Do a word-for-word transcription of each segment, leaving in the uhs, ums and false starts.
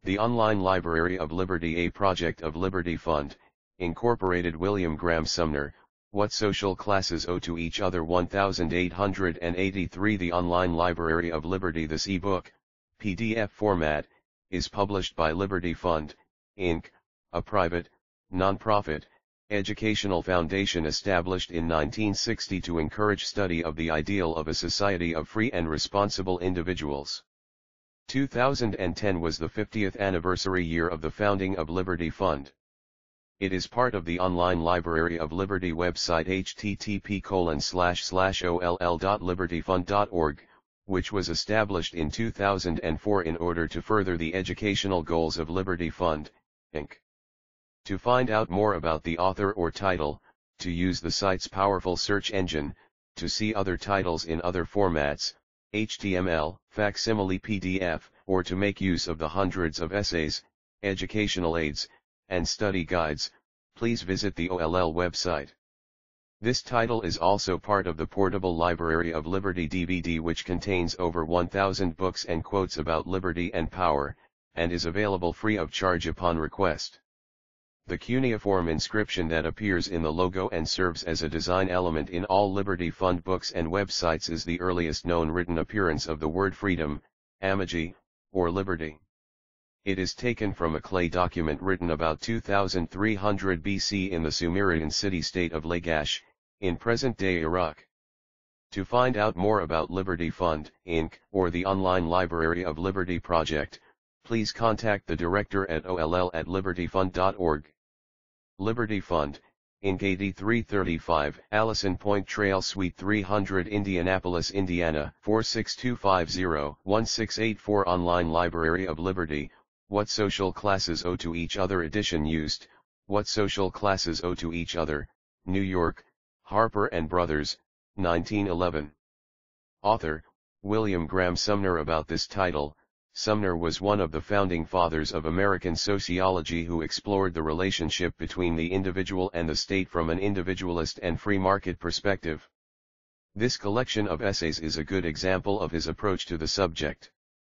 The Online Library of Liberty, a project of Liberty Fund, Incorporated. William Graham Sumner, What Social Classes Owe to Each Other, eighteen eighty-three. The Online Library of Liberty. This e-book, P D F format, is published by Liberty Fund, Incorporated, a private, non-profit, educational foundation established in nineteen sixty to encourage study of the ideal of a society of free and responsible individuals. two thousand ten was the fiftieth anniversary year of the founding of Liberty Fund. It is part of the Online Library of Liberty website h t t p colon slash slash o l l dot liberty fund dot org, which was established in two thousand four in order to further the educational goals of Liberty Fund, Incorporated. To find out more about the author or title, to use the site's powerful search engine, to see other titles in other formats, H T M L, facsimile P D F, or to make use of the hundreds of essays, educational aids, and study guides, please visit the O L L website. This title is also part of the Portable Library of Liberty D V D, which contains over one thousand books and quotes about liberty and power, and is available free of charge upon request. The cuneiform inscription that appears in the logo and serves as a design element in all Liberty Fund books and websites is the earliest known written appearance of the word freedom, amagi, or liberty. It is taken from a clay document written about two thousand three hundred B C in the Sumerian city-state of Lagash, in present-day Iraq. To find out more about Liberty Fund, Incorporated, or the Online Library of Liberty project, please contact the director at O L L at liberty fund dot org. Liberty Fund, Incorporated. eighty-three thirty-five Allison Point Trail Suite three hundred, Indianapolis, Indiana four six two five zero, one six eight four. Online Library of Liberty, What Social Classes Owe to Each Other. Edition used, What Social Classes Owe to Each Other, New York, Harper and Brothers, nineteen eleven. Author, William Graham Sumner. About this title, Sumner was one of the founding fathers of American sociology who explored the relationship between the individual and the state from an individualist and free market perspective. This collection of essays is a good example of his approach to the subject.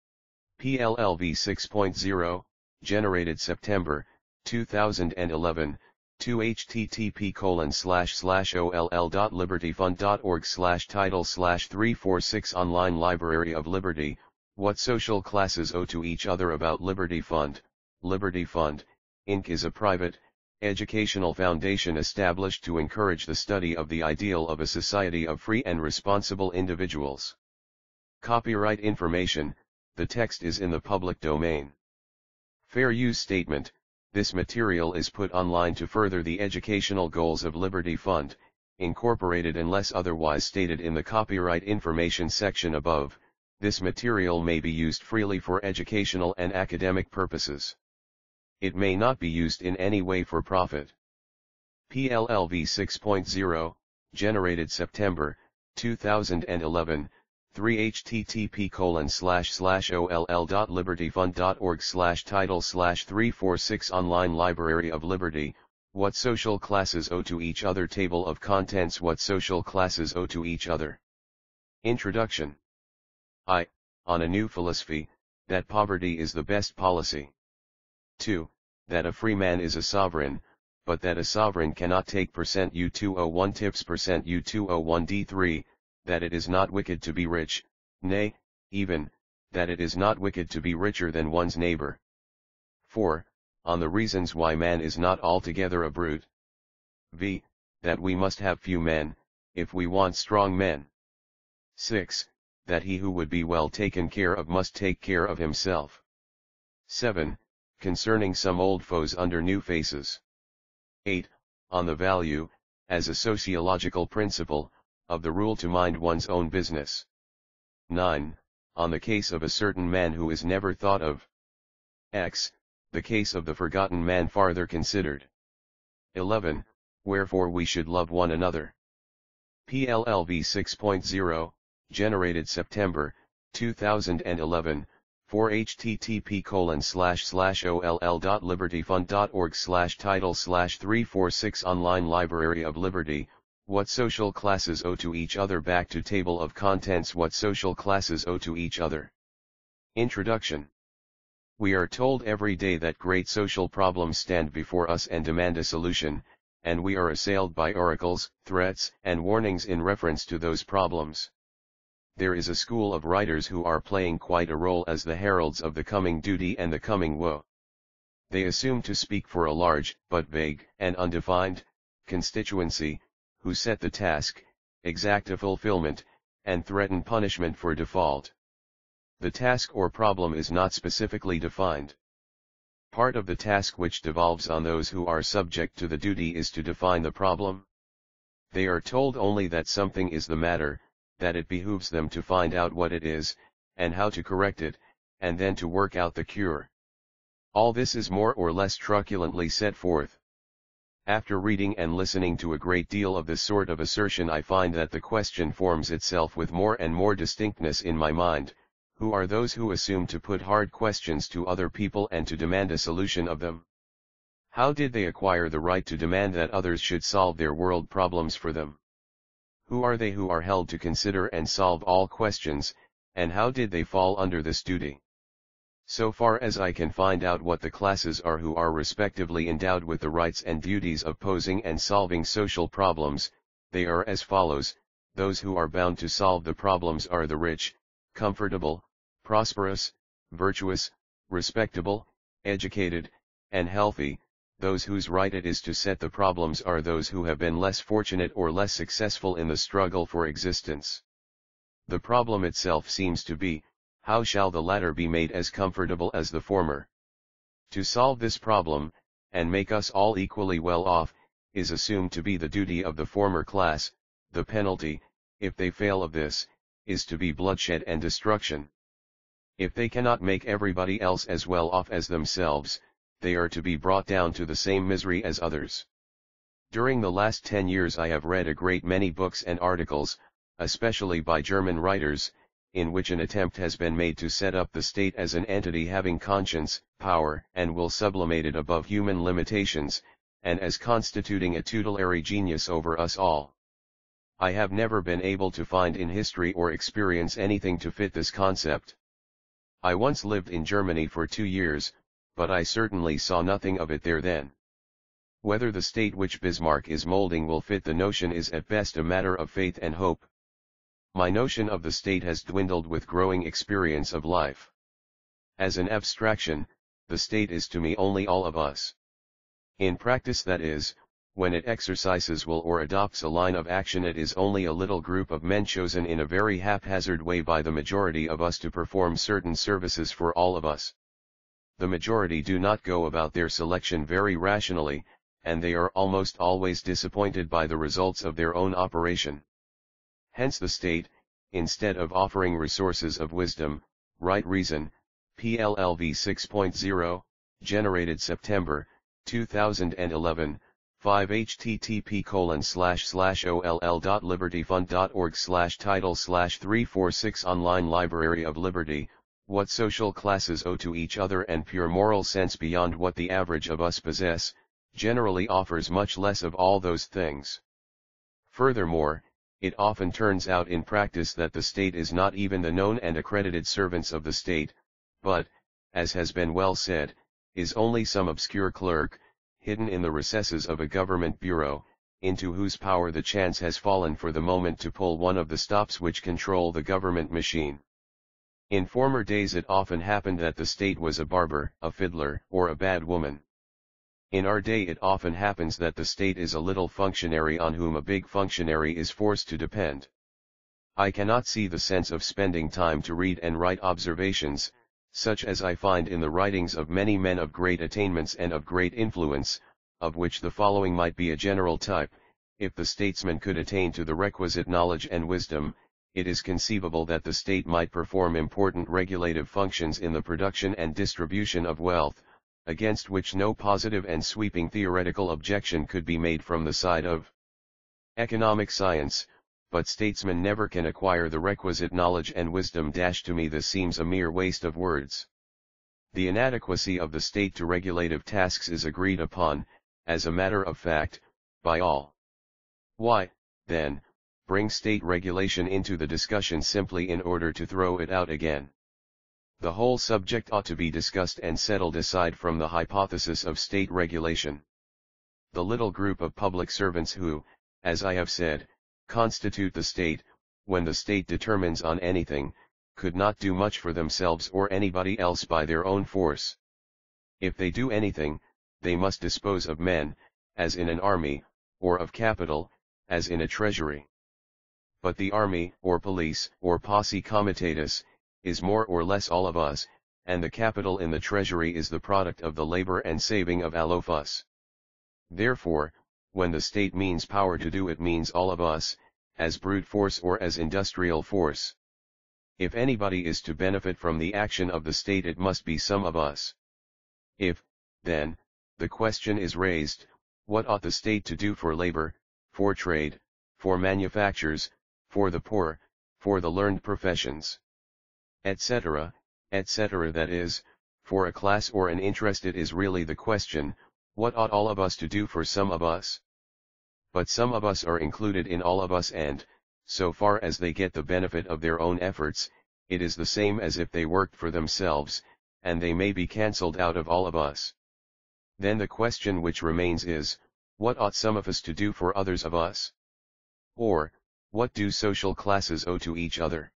P L L V six point oh, generated September, two thousand eleven, to h t t p colon slash slash o l l dot liberty fund dot org slash title slash three forty-six. Online Library of Liberty, What Social Classes Owe to Each Other. About Liberty Fund. Liberty Fund, Incorporated is a private, educational foundation established to encourage the study of the ideal of a society of free and responsible individuals. Copyright information, the text is in the public domain. Fair use statement, this material is put online to further the educational goals of Liberty Fund, Incorporated unless otherwise stated in the copyright information section above. This material may be used freely for educational and academic purposes. It may not be used in any way for profit. P L L V six point oh, generated September, two thousand eleven, three h t t p colon slash slash o l l dot liberty fund dot org slash title slash three forty-six. Online Library of Liberty, What Social Classes Owe to Each Other. Table of Contents. What Social Classes Owe to Each Other. Introduction. I, on a new philosophy, that poverty is the best policy. two. That a free man is a sovereign, but that a sovereign cannot take percent U two oh one tips percent U two oh one D three, that it is not wicked to be rich, nay, even, that it is not wicked to be richer than one's neighbor. four. On the reasons why man is not altogether a brute. v. That we must have few men, if we want strong men. six. That he who would be well taken care of must take care of himself. seven. Concerning some old foes under new faces. eight. On the value, as a sociological principle, of the rule to mind one's own business. nine. On the case of a certain man who is never thought of. X. The case of the forgotten man farther considered. eleven. Wherefore we should love one another. P L L V six point oh, generated September, two thousand eleven, for h t t p colon slash slash o l l dot liberty fund dot org slash title slash three forty-six. Online Library of Liberty, What Social Classes Owe to Each Other. Back to Table of Contents. What Social Classes Owe to Each Other. Introduction. We are told every day that great social problems stand before us and demand a solution, and we are assailed by oracles, threats, and warnings in reference to those problems. There is a school of writers who are playing quite a role as the heralds of the coming duty and the coming woe. They assume to speak for a large, but vague, and undefined, constituency, who set the task, exact a fulfillment, and threaten punishment for default. The task or problem is not specifically defined. Part of the task which devolves on those who are subject to the duty is to define the problem. They are told only that something is the matter, that it behooves them to find out what it is, and how to correct it, and then to work out the cure. All this is more or less truculently set forth. After reading and listening to a great deal of this sort of assertion, I find that the question forms itself with more and more distinctness in my mind: who are those who assume to put hard questions to other people and to demand a solution of them? How did they acquire the right to demand that others should solve their world problems for them? Who are they who are held to consider and solve all questions, and how did they fall under this duty? So far as I can find out what the classes are who are respectively endowed with the rights and duties of posing and solving social problems, they are as follows: those who are bound to solve the problems are the rich, comfortable, prosperous, virtuous, respectable, educated, and healthy. Those whose right it is to set the problems are those who have been less fortunate or less successful in the struggle for existence. The problem itself seems to be: how shall the latter be made as comfortable as the former? To solve this problem, and make us all equally well off, is assumed to be the duty of the former class. The penalty, if they fail of this, is to be bloodshed and destruction. If they cannot make everybody else as well off as themselves, they are to be brought down to the same misery as others. During the last ten years I have read a great many books and articles, especially by German writers, in which an attempt has been made to set up the state as an entity having conscience, power, and will sublimated above human limitations, and as constituting a tutelary genius over us all. I have never been able to find in history or experience anything to fit this concept. I once lived in Germany for two years, but I certainly saw nothing of it there then. Whether the state which Bismarck is molding will fit the notion is at best a matter of faith and hope. My notion of the state has dwindled with growing experience of life. As an abstraction, the state is to me only all of us. In practice, that is, when it exercises will or adopts a line of action, it is only a little group of men chosen in a very haphazard way by the majority of us to perform certain services for all of us. The majority do not go about their selection very rationally, and they are almost always disappointed by the results of their own operation. Hence the state, instead of offering resources of wisdom, right reason, P L L V six point oh, generated September two thousand eleven, five H T T P colon slash slash O L L dot libertyfund dot org slash title slash three forty-six Online Library of Liberty, what social classes owe to each other and pure moral sense beyond what the average of us possess, generally offers much less of all those things. Furthermore, it often turns out in practice that the state is not even the known and accredited servants of the state, but, as has been well said, is only some obscure clerk, hidden in the recesses of a government bureau, into whose power the chance has fallen for the moment to pull one of the stops which control the government machine. In former days it often happened that the state was a barber, a fiddler, or a bad woman. In our day it often happens that the state is a little functionary on whom a big functionary is forced to depend. I cannot see the sense of spending time to read and write observations, such as I find in the writings of many men of great attainments and of great influence, of which the following might be a general type: if the statesman could attain to the requisite knowledge and wisdom, it is conceivable that the state might perform important regulative functions in the production and distribution of wealth, against which no positive and sweeping theoretical objection could be made from the side of economic science, but statesmen never can acquire the requisite knowledge and wisdom. To me this seems a mere waste of words. The inadequacy of the state to regulative tasks is agreed upon, as a matter of fact, by all. Why, then, bring state regulation into the discussion simply in order to throw it out again? The whole subject ought to be discussed and settled aside from the hypothesis of state regulation. The little group of public servants who, as I have said, constitute the state, when the state determines on anything, could not do much for themselves or anybody else by their own force. If they do anything, they must dispose of men, as in an army, or of capital, as in a treasury. But the army, or police, or posse comitatus, is more or less all of us, and the capital in the treasury is the product of the labor and saving of all of us. Therefore, when the state means power to do, it means all of us, as brute force or as industrial force. If anybody is to benefit from the action of the state, it must be some of us. If, then, the question is raised, what ought the state to do for labor, for trade, for manufactures, for the poor, for the learned professions, et cetera, et cetera, that is, for a class or an interest, it is really the question, what ought all of us to do for some of us? But some of us are included in all of us, and, so far as they get the benefit of their own efforts, it is the same as if they worked for themselves, and they may be cancelled out of all of us. Then the question which remains is, what ought some of us to do for others of us? Or, what do social classes owe to each other?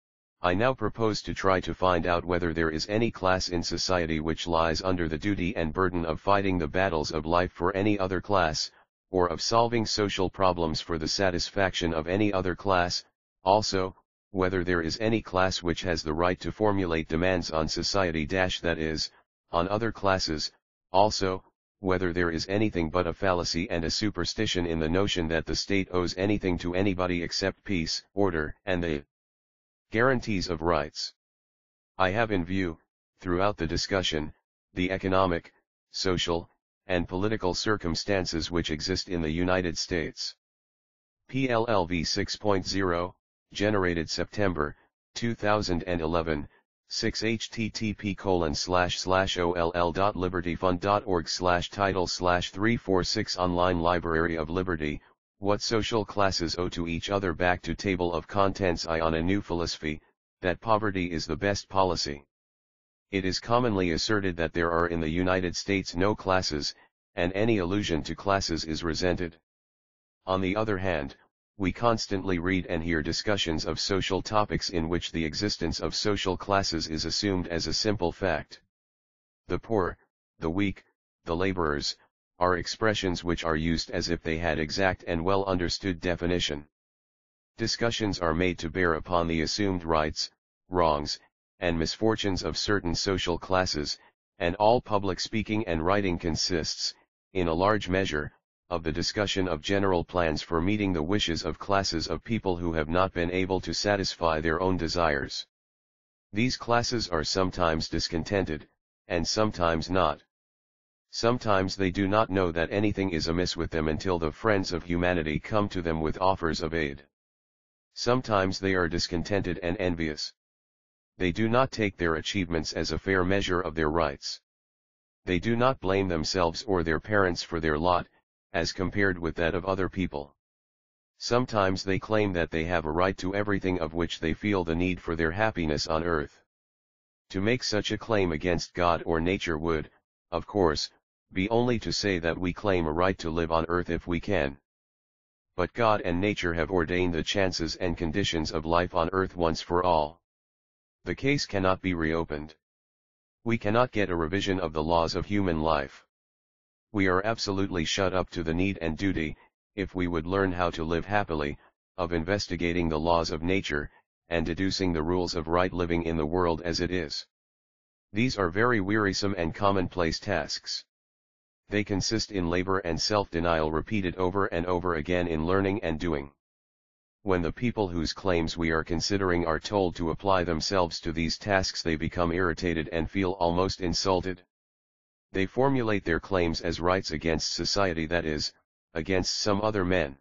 I now propose to try to find out whether there is any class in society which lies under the duty and burden of fighting the battles of life for any other class, or of solving social problems for the satisfaction of any other class, also, whether there is any class which has the right to formulate demands on society, that is, on other classes, also, whether there is anything but a fallacy and a superstition in the notion that the state owes anything to anybody except peace, order, and the guarantees of rights. I have in view, throughout the discussion, the economic, social, and political circumstances which exist in the United States. P L L V six point oh, generated September, two thousand eleven, six http colon slash slash oll dot libertyfund dot org slash title slash three forty-six Online Library of Liberty. What social classes owe to each other. Back to table of contents. I on a new philosophy, that poverty is the best policy. It is commonly asserted that there are in the United States no classes, and any allusion to classes is resented. On the other hand, we constantly read and hear discussions of social topics in which the existence of social classes is assumed as a simple fact. The poor, the weak, the laborers, are expressions which are used as if they had exact and well understood definition. Discussions are made to bear upon the assumed rights, wrongs, and misfortunes of certain social classes, and all public speaking and writing consists, in a large measure, of the discussion of general plans for meeting the wishes of classes of people who have not been able to satisfy their own desires. These classes are sometimes discontented, and sometimes not. Sometimes they do not know that anything is amiss with them until the friends of humanity come to them with offers of aid. Sometimes they are discontented and envious. They do not take their achievements as a fair measure of their rights. They do not blame themselves or their parents for their lot, as compared with that of other people. Sometimes they claim that they have a right to everything of which they feel the need for their happiness on earth. To make such a claim against God or nature would, of course, be only to say that we claim a right to live on earth if we can. But God and nature have ordained the chances and conditions of life on earth once for all. The case cannot be reopened. We cannot get a revision of the laws of human life. We are absolutely shut up to the need and duty, if we would learn how to live happily, of investigating the laws of nature, and deducing the rules of right living in the world as it is. These are very wearisome and commonplace tasks. They consist in labor and self-denial repeated over and over again in learning and doing. When the people whose claims we are considering are told to apply themselves to these tasks, they become irritated and feel almost insulted. They formulate their claims as rights against society, that is, against some other men.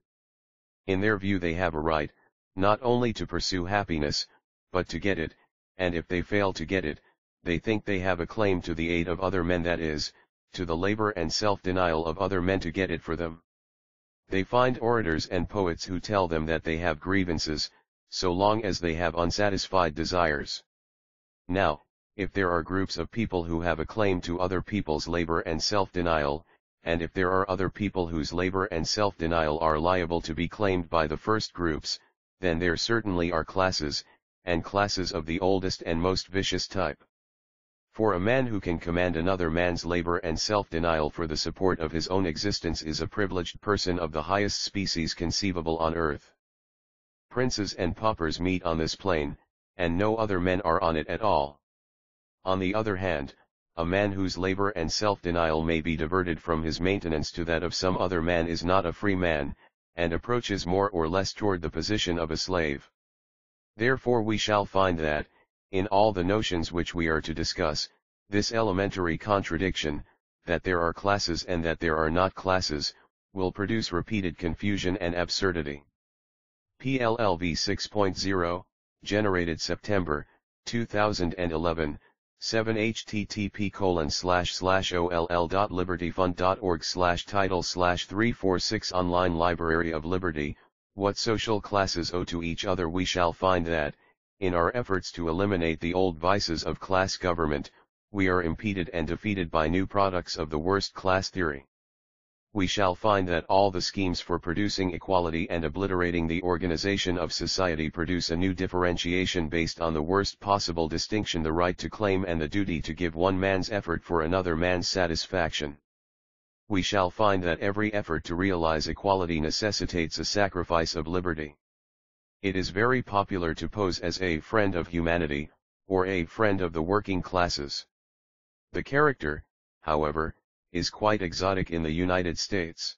In their view they have a right, not only to pursue happiness, but to get it, and if they fail to get it, they think they have a claim to the aid of other men, that is, to the labor and self-denial of other men to get it for them. They find orators and poets who tell them that they have grievances, so long as they have unsatisfied desires. Now, if there are groups of people who have a claim to other people's labor and self-denial, and if there are other people whose labor and self-denial are liable to be claimed by the first groups, then there certainly are classes, and classes of the oldest and most vicious type. For a man who can command another man's labor and self-denial for the support of his own existence is a privileged person of the highest species conceivable on earth. Princes and paupers meet on this plane, and no other men are on it at all. On the other hand, a man whose labor and self-denial may be diverted from his maintenance to that of some other man is not a free man, and approaches more or less toward the position of a slave. Therefore we shall find that, in all the notions which we are to discuss, this elementary contradiction, that there are classes and that there are not classes, will produce repeated confusion and absurdity. P L L V six point zero, generated September, two thousand eleven, seven H T T P colon slash slash O L L dot liberty fund dot org slash title slash three forty-six Online Library of Liberty. What social classes owe to each other? We shall find that, in our efforts to eliminate the old vices of class government, we are impeded and defeated by new products of the worst class theory. We shall find that all the schemes for producing equality and obliterating the organization of society produce a new differentiation based on the worst possible distinction: the right to claim and the duty to give one man's effort for another man's satisfaction. We shall find that every effort to realize equality necessitates a sacrifice of liberty. It is very popular to pose as a friend of humanity, or a friend of the working classes. The character, however, is quite exotic in the United States.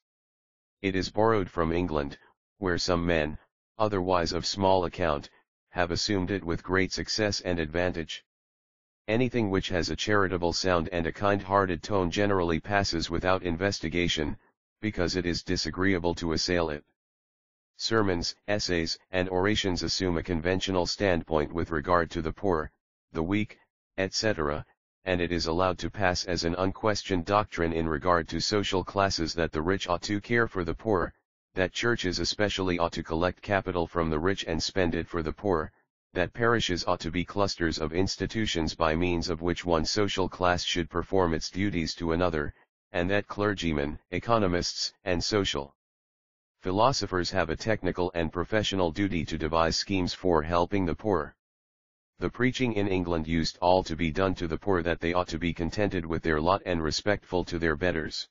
It is borrowed from England, where some men, otherwise of small account, have assumed it with great success and advantage. Anything which has a charitable sound and a kind-hearted tone generally passes without investigation, because it is disagreeable to assail it. Sermons, essays, and orations assume a conventional standpoint with regard to the poor, the weak, et cetera, and it is allowed to pass as an unquestioned doctrine in regard to social classes that the rich ought to care for the poor, that churches especially ought to collect capital from the rich and spend it for the poor, that parishes ought to be clusters of institutions by means of which one social class should perform its duties to another, and that clergymen, economists, and social philosophers have a technical and professional duty to devise schemes for helping the poor. The preaching in England used all to be done to the poor that they ought to be contented with their lot and respectful to their betters.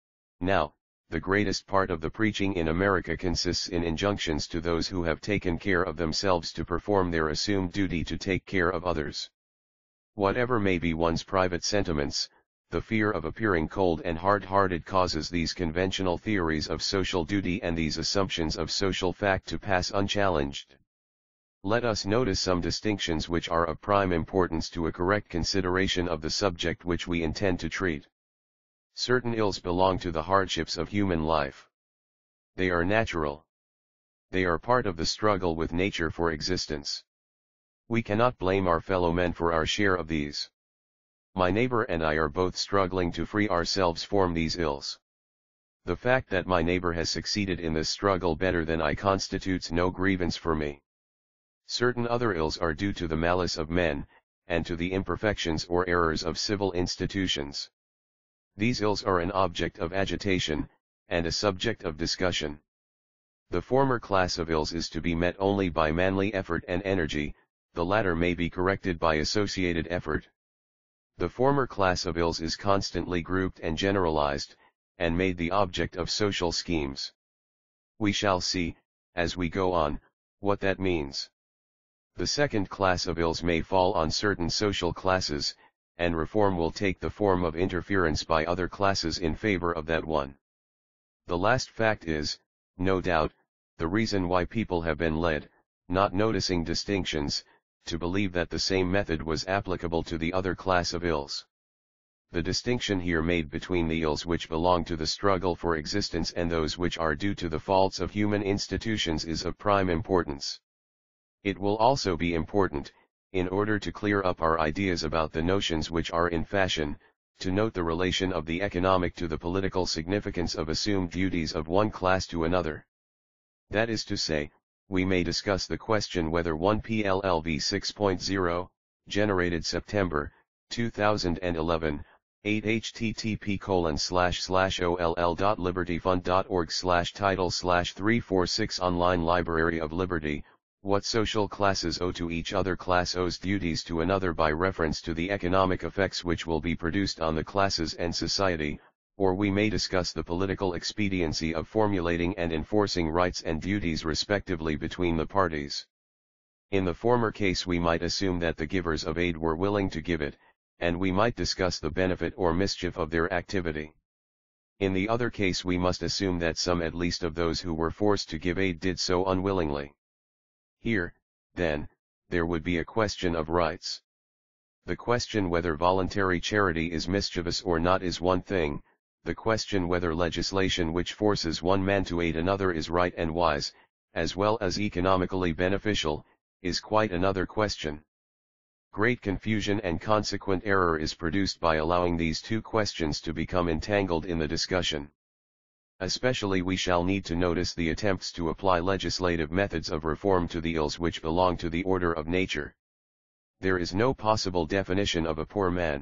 Now, the greatest part of the preaching in America consists in injunctions to those who have taken care of themselves to perform their assumed duty to take care of others. Whatever may be one's private sentiments, the fear of appearing cold and hard-hearted causes these conventional theories of social duty and these assumptions of social fact to pass unchallenged. Let us notice some distinctions which are of prime importance to a correct consideration of the subject which we intend to treat. Certain ills belong to the hardships of human life. They are natural. They are part of the struggle with nature for existence. We cannot blame our fellow men for our share of these. My neighbor and I are both struggling to free ourselves from these ills. The fact that my neighbor has succeeded in this struggle better than I constitutes no grievance for me. Certain other ills are due to the malice of men, and to the imperfections or errors of civil institutions. These ills are an object of agitation, and a subject of discussion. The former class of ills is to be met only by manly effort and energy, the latter may be corrected by associated effort. The former class of ills is constantly grouped and generalized, and made the object of social schemes. We shall see, as we go on, what that means. The second class of ills may fall on certain social classes, and reform will take the form of interference by other classes in favor of that one. The last fact is, no doubt, the reason why people have been led, not noticing distinctions, to believe that the same method was applicable to the other class of ills. The distinction here made between the ills which belong to the struggle for existence and those which are due to the faults of human institutions is of prime importance. It will also be important, in order to clear up our ideas about the notions which are in fashion, to note the relation of the economic to the political significance of assumed duties of one class to another. That is to say, we may discuss the question whether one P L L V six point zero, generated September, two thousand eleven, eight http colon slash slash oll.libertyfund.org slash title slash three forty-six Online Library of Liberty. What social classes owe to each other. Class owes duties to another by reference to the economic effects which will be produced on the classes and society, or we may discuss the political expediency of formulating and enforcing rights and duties respectively between the parties. In the former case we might assume that the givers of aid were willing to give it, and we might discuss the benefit or mischief of their activity. In the other case we must assume that some at least of those who were forced to give aid did so unwillingly. Here, then, there would be a question of rights. The question whether voluntary charity is mischievous or not is one thing, the question whether legislation which forces one man to aid another is right and wise, as well as economically beneficial, is quite another question. Great confusion and consequent error is produced by allowing these two questions to become entangled in the discussion. Especially we shall need to notice the attempts to apply legislative methods of reform to the ills which belong to the order of nature. There is no possible definition of a poor man.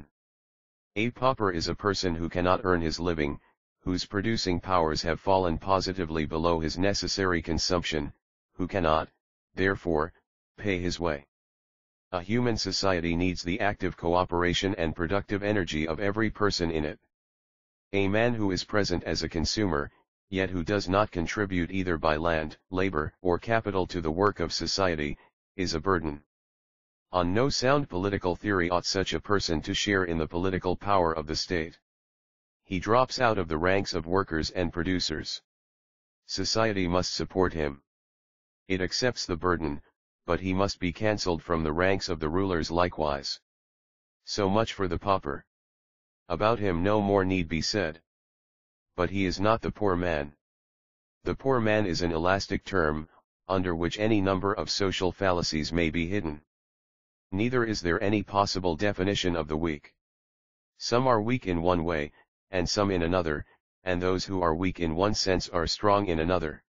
A pauper is a person who cannot earn his living, whose producing powers have fallen positively below his necessary consumption, who cannot, therefore, pay his way. A human society needs the active cooperation and productive energy of every person in it. A man who is present as a consumer, yet who does not contribute either by land, labor, or capital to the work of society, is a burden. On no sound political theory ought such a person to share in the political power of the state. He drops out of the ranks of workers and producers. Society must support him. It accepts the burden, but he must be cancelled from the ranks of the rulers likewise. So much for the pauper. About him no more need be said. But he is not the poor man. The poor man is an elastic term, under which any number of social fallacies may be hidden. Neither is there any possible definition of the weak. Some are weak in one way, and some in another, and those who are weak in one sense are strong in another.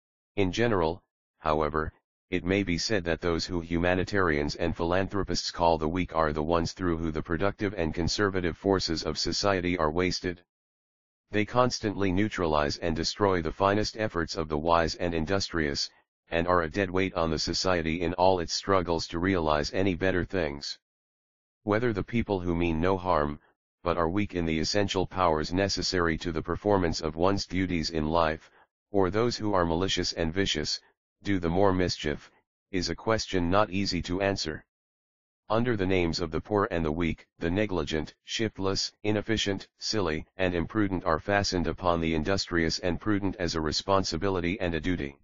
In general, however, it may be said that those who humanitarians and philanthropists call the weak are the ones through who the productive and conservative forces of society are wasted. They constantly neutralize and destroy the finest efforts of the wise and industrious, and are a dead weight on the society in all its struggles to realize any better things. Whether the people who mean no harm, but are weak in the essential powers necessary to the performance of one's duties in life, or those who are malicious and vicious, do the more mischief, is a question not easy to answer. Under the names of the poor and the weak, the negligent, shiftless, inefficient, silly, and imprudent are fastened upon the industrious and prudent as a responsibility and a duty.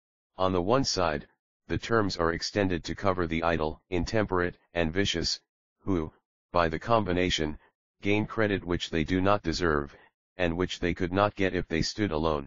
On the one side, the terms are extended to cover the idle, intemperate, and vicious, who, by the combination, gain credit which they do not deserve, and which they could not get if they stood alone.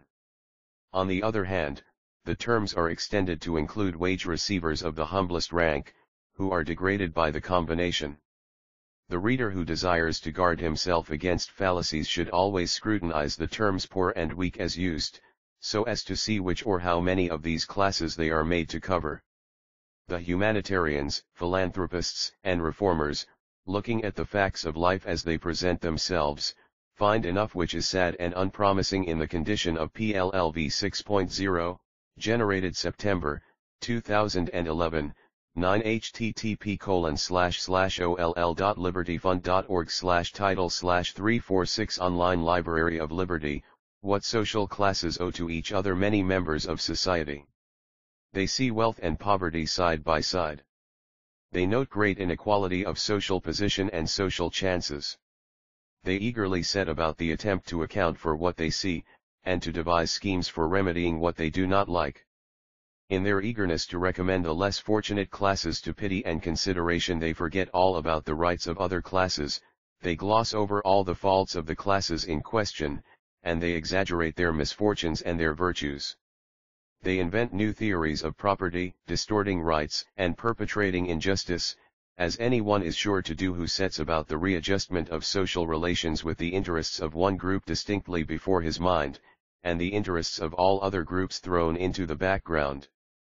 On the other hand, the terms are extended to include wage receivers of the humblest rank, who are degraded by the combination. The reader who desires to guard himself against fallacies should always scrutinize the terms poor and weak as used, so as to see which or how many of these classes they are made to cover. The humanitarians, philanthropists, and reformers, looking at the facts of life as they present themselves, find enough which is sad and unpromising in the condition of P L L V six point oh, generated September, two thousand eleven, nine http colon slash slash oll.libertyfund.org slash title slash three forty-six Online Library of Liberty. What social classes owe to each other. Many members of society. They see wealth and poverty side by side. They note great inequality of social position and social chances. They eagerly set about the attempt to account for what they see, and to devise schemes for remedying what they do not like. In their eagerness to recommend the less fortunate classes to pity and consideration, they forget all about the rights of other classes, they gloss over all the faults of the classes in question, and they exaggerate their misfortunes and their virtues. They invent new theories of property, distorting rights, and perpetrating injustice, as anyone is sure to do who sets about the readjustment of social relations with the interests of one group distinctly before his mind, and the interests of all other groups thrown into the background.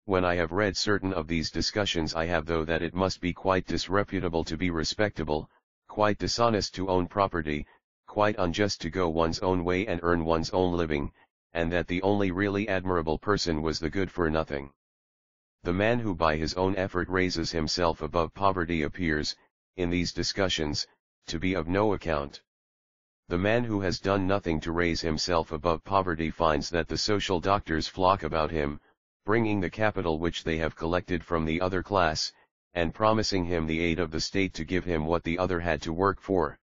When I have read certain of these discussions I have thought that it must be quite disreputable to be respectable, quite dishonest to own property, quite unjust to go one's own way and earn one's own living, and that the only really admirable person was the good-for-nothing. The man who by his own effort raises himself above poverty appears, in these discussions, to be of no account. The man who has done nothing to raise himself above poverty finds that the social doctors flock about him, bringing the capital which they have collected from the other class, and promising him the aid of the state to give him what the other had to work for.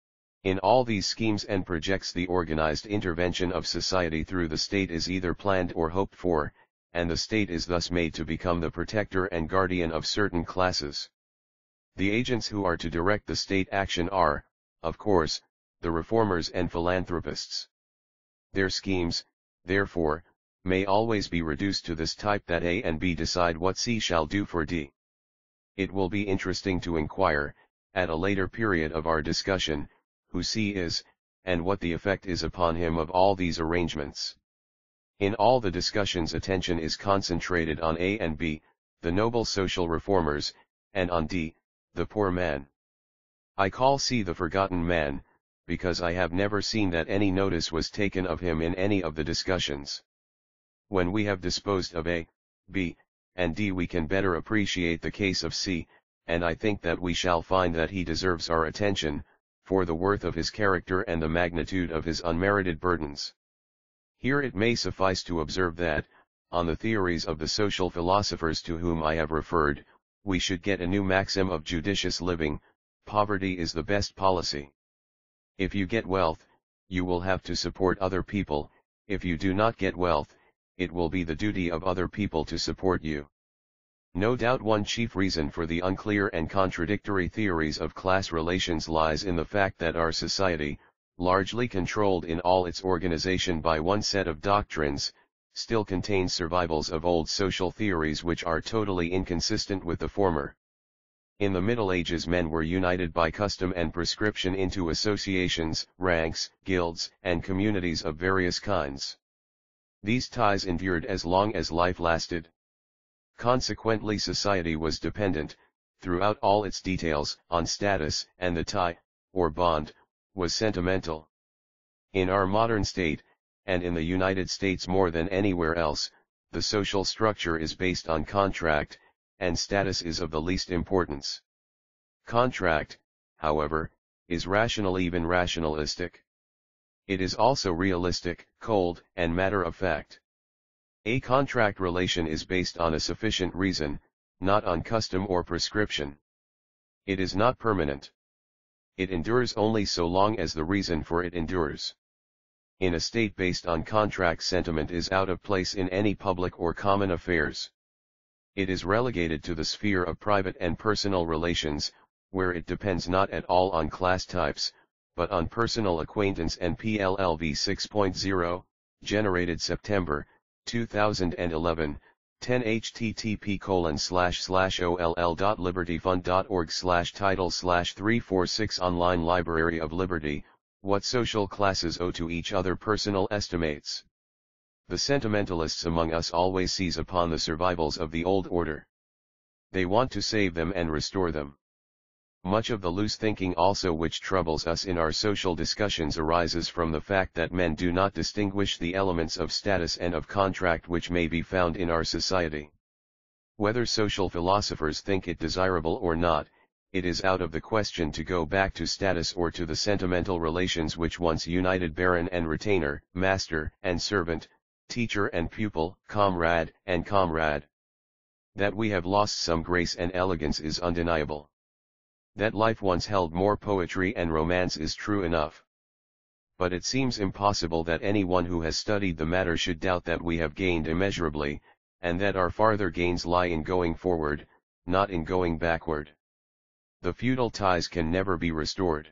In all these schemes and projects the organized intervention of society through the state is either planned or hoped for, and the state is thus made to become the protector and guardian of certain classes. The agents who are to direct the state action are, of course, the reformers and philanthropists. Their schemes, therefore, may always be reduced to this type, that A and B decide what C shall do for D. It will be interesting to inquire, at a later period of our discussion, who C is, and what the effect is upon him of all these arrangements. In all the discussions attention is concentrated on A and B, the noble social reformers, and on D, the poor man. I call C the forgotten man, because I have never seen that any notice was taken of him in any of the discussions. When we have disposed of A, B, and D we can better appreciate the case of C, and I think that we shall find that he deserves our attention, for the worth of his character and the magnitude of his unmerited burdens. Here it may suffice to observe that, on the theories of the social philosophers to whom I have referred, we should get a new maxim of judicious living: poverty is the best policy. If you get wealth, you will have to support other people; if you do not get wealth, it will be the duty of other people to support you. No doubt one chief reason for the unclear and contradictory theories of class relations lies in the fact that our society, largely controlled in all its organization by one set of doctrines, still contains survivals of old social theories which are totally inconsistent with the former. In the Middle Ages men were united by custom and prescription into associations, ranks, guilds, and communities of various kinds. These ties endured as long as life lasted. Consequently society was dependent, throughout all its details, on status, and the tie, or bond, was sentimental. In our modern state, and in the United States more than anywhere else, the social structure is based on contract, and status is of the least importance. Contract, however, is rational, even rationalistic. It is also realistic, cold, and matter of fact. A contract relation is based on a sufficient reason, not on custom or prescription. It is not permanent. It endures only so long as the reason for it endures. In a state based on contract, sentiment is out of place in any public or common affairs. It is relegated to the sphere of private and personal relations, where it depends not at all on class types, but on personal acquaintance and P L L V six point oh, generated September two thousand eleven, ten H T T P colon slash slash O L L dot liberty fund dot org slash title slash three forty-six Online Library of Liberty, What Social Classes Owe to Each Other. Personal Estimates. The sentimentalists among us always seize upon the survivals of the old order. They want to save them and restore them. Much of the loose thinking also which troubles us in our social discussions arises from the fact that men do not distinguish the elements of status and of contract which may be found in our society. Whether social philosophers think it desirable or not, it is out of the question to go back to status or to the sentimental relations which once united baron and retainer, master and servant, teacher and pupil, comrade and comrade. That we have lost some grace and elegance is undeniable. That life once held more poetry and romance is true enough. But it seems impossible that anyone who has studied the matter should doubt that we have gained immeasurably, and that our farther gains lie in going forward, not in going backward. The feudal ties can never be restored.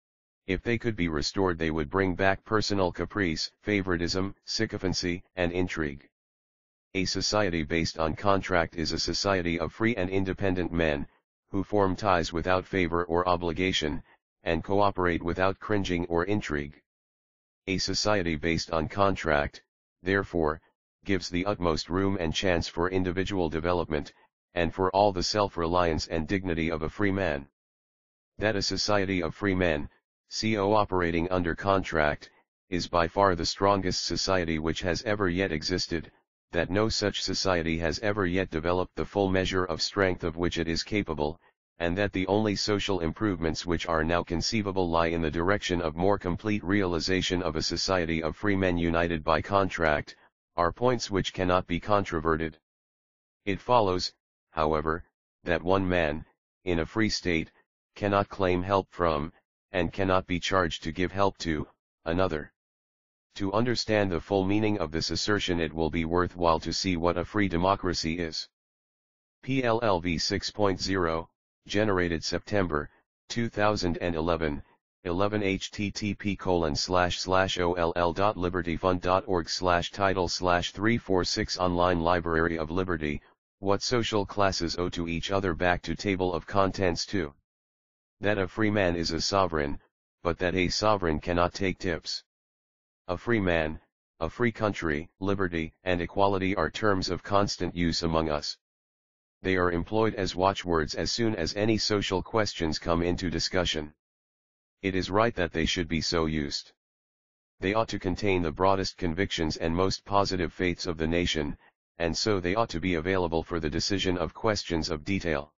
If they could be restored, they would bring back personal caprice, favoritism, sycophancy, and intrigue. A society based on contract is a society of free and independent men, who form ties without favor or obligation, and cooperate without cringing or intrigue. A society based on contract, therefore, gives the utmost room and chance for individual development, and for all the self-reliance and dignity of a free man. That a society of free men, co-operating under contract, is by far the strongest society which has ever yet existed, that no such society has ever yet developed the full measure of strength of which it is capable, and that the only social improvements which are now conceivable lie in the direction of more complete realization of a society of free men united by contract, are points which cannot be controverted. It follows, however, that one man, in a free state, cannot claim help from, and cannot be charged to give help to, another. To understand the full meaning of this assertion, it will be worthwhile to see what a free democracy is. P L L V six point oh, generated September, two thousand eleven, eleven H T T P colon slash slash O L L dot liberty fund dot org slash title slash three forty-six Online Library of Liberty, What Social Classes Owe to Each Other. Back to Table of Contents two. That a free man is a sovereign, but that a sovereign cannot take tips. A free man, a free country, liberty, and equality are terms of constant use among us. They are employed as watchwords as soon as any social questions come into discussion. It is right that they should be so used. They ought to contain the broadest convictions and most positive faiths of the nation, and so they ought to be available for the decision of questions of detail.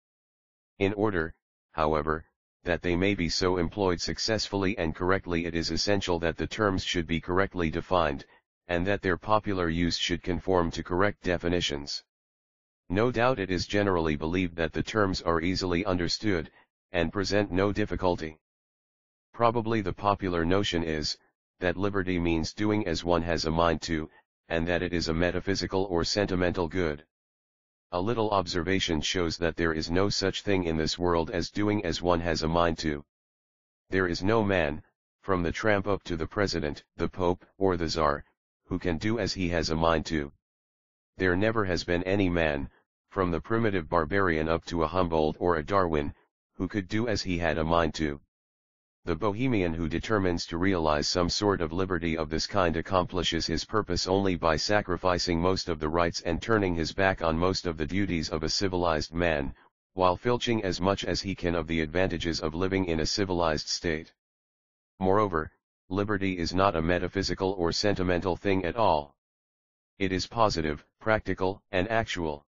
In order, however, that they may be so employed successfully and correctly, it is essential that the terms should be correctly defined, and that their popular use should conform to correct definitions. No doubt it is generally believed that the terms are easily understood, and present no difficulty. Probably the popular notion is, that liberty means doing as one has a mind to, and that it is a metaphysical or sentimental good. A little observation shows that there is no such thing in this world as doing as one has a mind to. There is no man, from the tramp up to the president, the pope, or the czar, who can do as he has a mind to. There never has been any man, from the primitive barbarian up to a Humboldt or a Darwin, who could do as he had a mind to. The Bohemian who determines to realize some sort of liberty of this kind accomplishes his purpose only by sacrificing most of the rights and turning his back on most of the duties of a civilized man, while filching as much as he can of the advantages of living in a civilized state. Moreover, liberty is not a metaphysical or sentimental thing at all. It is positive, practical, and actual.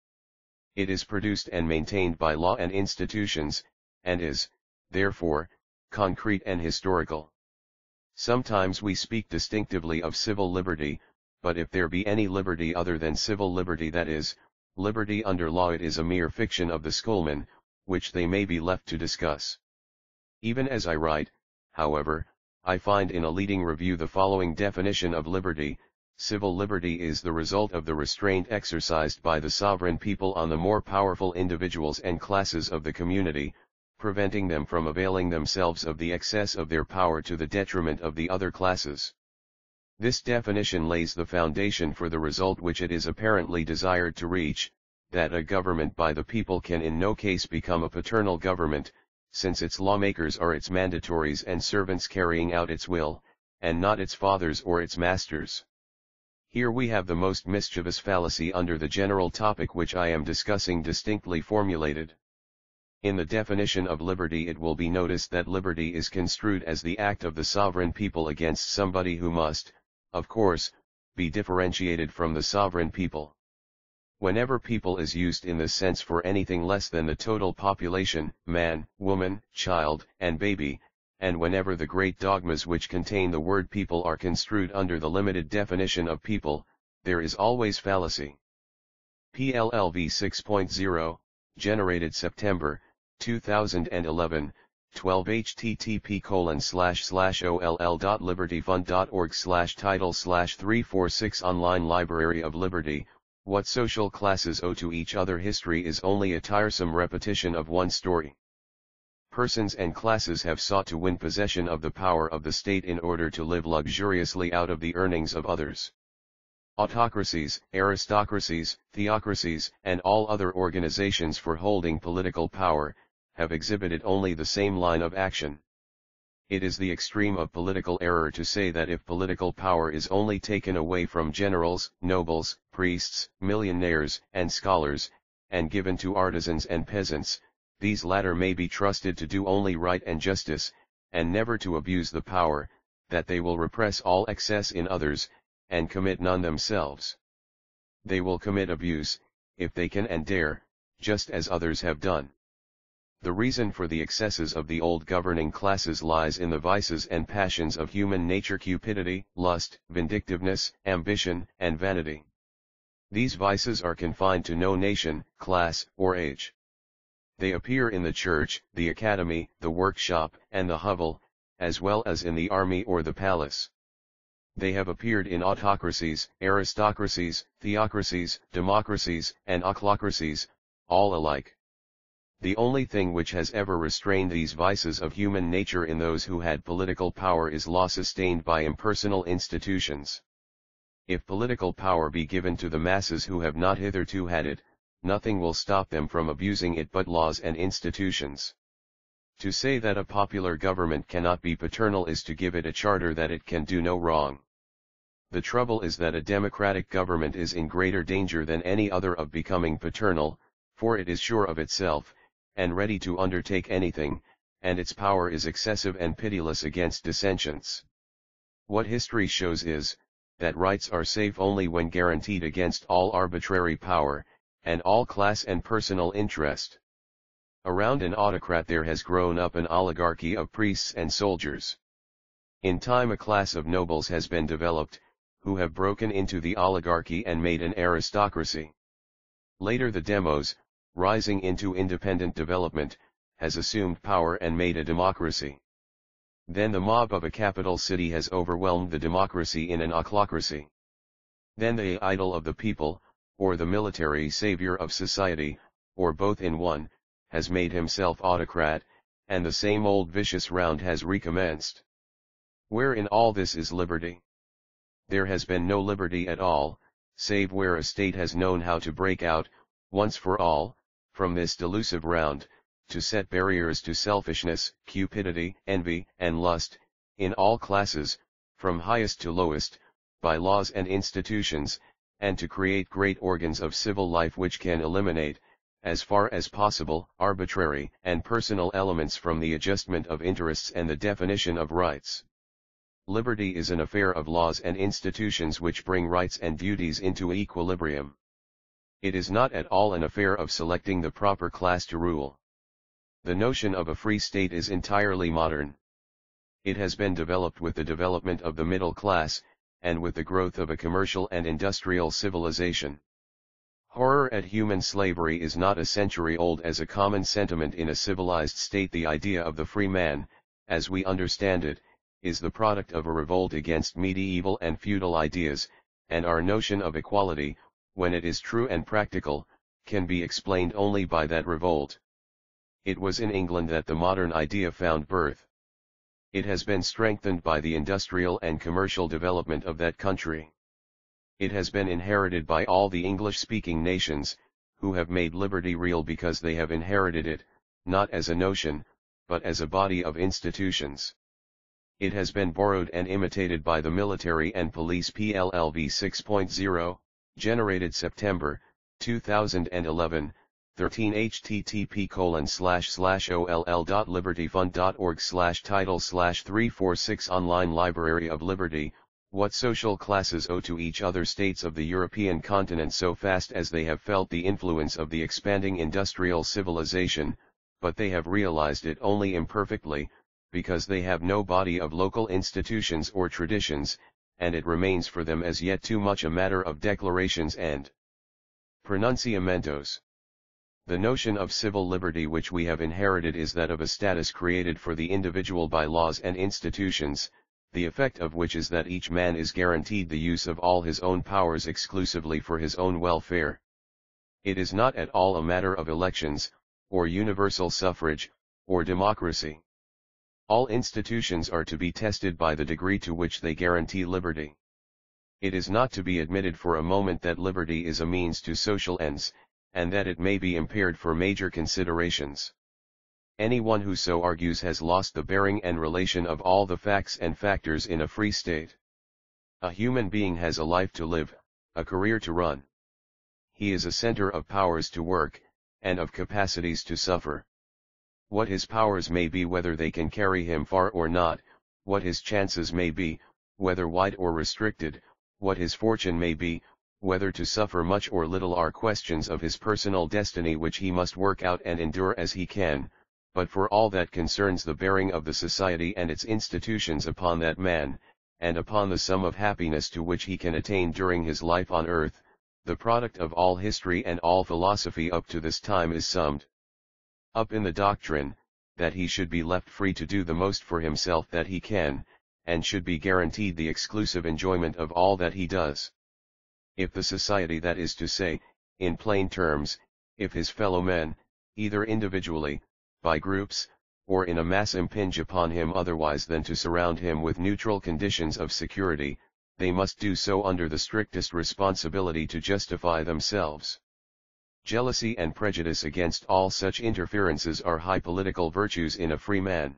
It is produced and maintained by law and institutions, and is, therefore, concrete and historical. Sometimes we speak distinctively of civil liberty, but if there be any liberty other than civil liberty, that is, liberty under law, it is a mere fiction of the schoolmen, which they may be left to discuss. Even as I write, however, I find in a leading review the following definition of liberty: civil liberty is the result of the restraint exercised by the sovereign people on the more powerful individuals and classes of the community, preventing them from availing themselves of the excess of their power to the detriment of the other classes. This definition lays the foundation for the result which it is apparently desired to reach, that a government by the people can in no case become a paternal government, since its lawmakers are its mandatories and servants carrying out its will, and not its fathers or its masters. Here we have the most mischievous fallacy under the general topic which I am discussing distinctly formulated. In the definition of liberty it will be noticed that liberty is construed as the act of the sovereign people against somebody who must, of course, be differentiated from the sovereign people. Whenever people is used in this sense for anything less than the total population, man, woman, child, and baby, and whenever the great dogmas which contain the word people are construed under the limited definition of people, there is always fallacy. P L L V six point oh, generated September, two thousand eleven, twelve H T T P colon slash slash O L L dot liberty fund dot org slash title slash three forty-six Online Library of Liberty, What Social Classes Owe to Each Other. History is only a tiresome repetition of one story. Persons and classes have sought to win possession of the power of the state in order to live luxuriously out of the earnings of others. Autocracies, aristocracies, theocracies, and all other organizations for holding political power, have exhibited only the same line of action. It is the extreme of political error to say that if political power is only taken away from generals, nobles, priests, millionaires, and scholars, and given to artisans and peasants. These latter may be trusted to do only right and justice, and never to abuse the power, that they will repress all excess in others, and commit none themselves. They will commit abuse, if they can and dare, just as others have done. The reason for the excesses of the old governing classes lies in the vices and passions of human nature: cupidity, lust, vindictiveness, ambition, and vanity. These vices are confined to no nation, class, or age. They appear in the church, the academy, the workshop, and the hovel, as well as in the army or the palace. They have appeared in autocracies, aristocracies, theocracies, democracies, and ochlocracies, all alike. The only thing which has ever restrained these vices of human nature in those who had political power is law sustained by impersonal institutions. If political power be given to the masses who have not hitherto had it, nothing will stop them from abusing it but laws and institutions. To say that a popular government cannot be paternal is to give it a charter that it can do no wrong. The trouble is that a democratic government is in greater danger than any other of becoming paternal, for it is sure of itself, and ready to undertake anything, and its power is excessive and pitiless against dissentients. What history shows is, that rights are safe only when guaranteed against all arbitrary power, and all class and personal interest. Around an autocrat there has grown up an oligarchy of priests and soldiers. In time a class of nobles has been developed, who have broken into the oligarchy and made an aristocracy. Later the demos, rising into independent development, has assumed power and made a democracy. Then the mob of a capital city has overwhelmed the democracy in an ochlocracy. Then the idol of the people, or the military savior of society, or both in one, has made himself autocrat, and the same old vicious round has recommenced. Where in all this is liberty? There has been no liberty at all, save where a state has known how to break out, once for all, from this delusive round, to set barriers to selfishness, cupidity, envy, and lust, in all classes, from highest to lowest, by laws and institutions, and to create great organs of civil life which can eliminate, as far as possible, arbitrary and personal elements from the adjustment of interests and the definition of rights. Liberty is an affair of laws and institutions which bring rights and duties into equilibrium. It is not at all an affair of selecting the proper class to rule. The notion of a free state is entirely modern. It has been developed with the development of the middle class, and with the growth of a commercial and industrial civilization. Horror at human slavery is not a century old as a common sentiment in a civilized state. The idea of the free man, as we understand it, is the product of a revolt against medieval and feudal ideas, and our notion of equality, when it is true and practical, can be explained only by that revolt. It was in England that the modern idea found birth. It has been strengthened by the industrial and commercial development of that country. It has been inherited by all the English-speaking nations, who have made liberty real because they have inherited it, not as a notion, but as a body of institutions. It has been borrowed and imitated by the military and police. P L L V six point oh, generated September, two thousand eleven, thirteen H T T P colon slash slash O L L dot libertyfund dot org slash title slash three forty-six Online Library of Liberty. What social classes owe to each other. States of the European continent so fast as they have felt the influence of the expanding industrial civilization, but they have realized it only imperfectly, because they have no body of local institutions or traditions, and it remains for them as yet too much a matter of declarations and pronunciamentos. The notion of civil liberty which we have inherited is that of a status created for the individual by laws and institutions, the effect of which is that each man is guaranteed the use of all his own powers exclusively for his own welfare. It is not at all a matter of elections, or universal suffrage, or democracy. All institutions are to be tested by the degree to which they guarantee liberty. It is not to be admitted for a moment that liberty is a means to social ends, and that it may be impaired for major considerations. Anyone who so argues has lost the bearing and relation of all the facts and factors in a free state. A human being has a life to live, a career to run. he is a center of powers to work, and of capacities to suffer. What his powers may be, whether they can carry him far or not, what his chances may be, whether wide or restricted, what his fortune may be, whether to suffer much or little, are questions of his personal destiny which he must work out and endure as he can. But for all that concerns the bearing of the society and its institutions upon that man, and upon the sum of happiness to which he can attain during his life on earth, the product of all history and all philosophy up to this time is summed up in the doctrine, that he should be left free to do the most for himself that he can, and should be guaranteed the exclusive enjoyment of all that he does. If the society, that is to say, in plain terms, if his fellow men, either individually, by groups, or in a mass, impinge upon him otherwise than to surround him with neutral conditions of security, they must do so under the strictest responsibility to justify themselves. Jealousy and prejudice against all such interferences are high political virtues in a free man.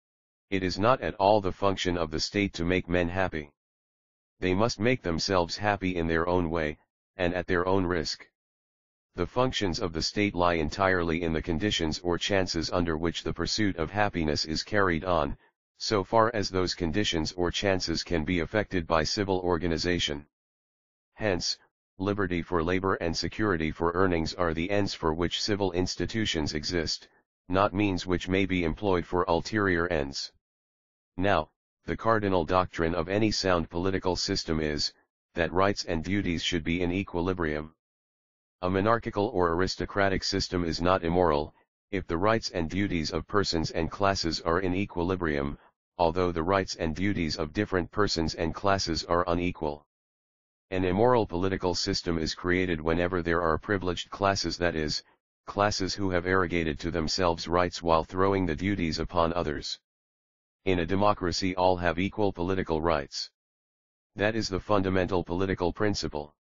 It is not at all the function of the state to make men happy. They must make themselves happy in their own way, and at their own risk. The functions of the state lie entirely in the conditions or chances under which the pursuit of happiness is carried on, so far as those conditions or chances can be affected by civil organization. Hence, liberty for labor and security for earnings are the ends for which civil institutions exist, not means which may be employed for ulterior ends. Now, the cardinal doctrine of any sound political system is, that rights and duties should be in equilibrium. A monarchical or aristocratic system is not immoral, if the rights and duties of persons and classes are in equilibrium, although the rights and duties of different persons and classes are unequal. An immoral political system is created whenever there are privileged classes, that is, classes who have arrogated to themselves rights while throwing the duties upon others. In a democracy all have equal political rights. That is the fundamental political principle.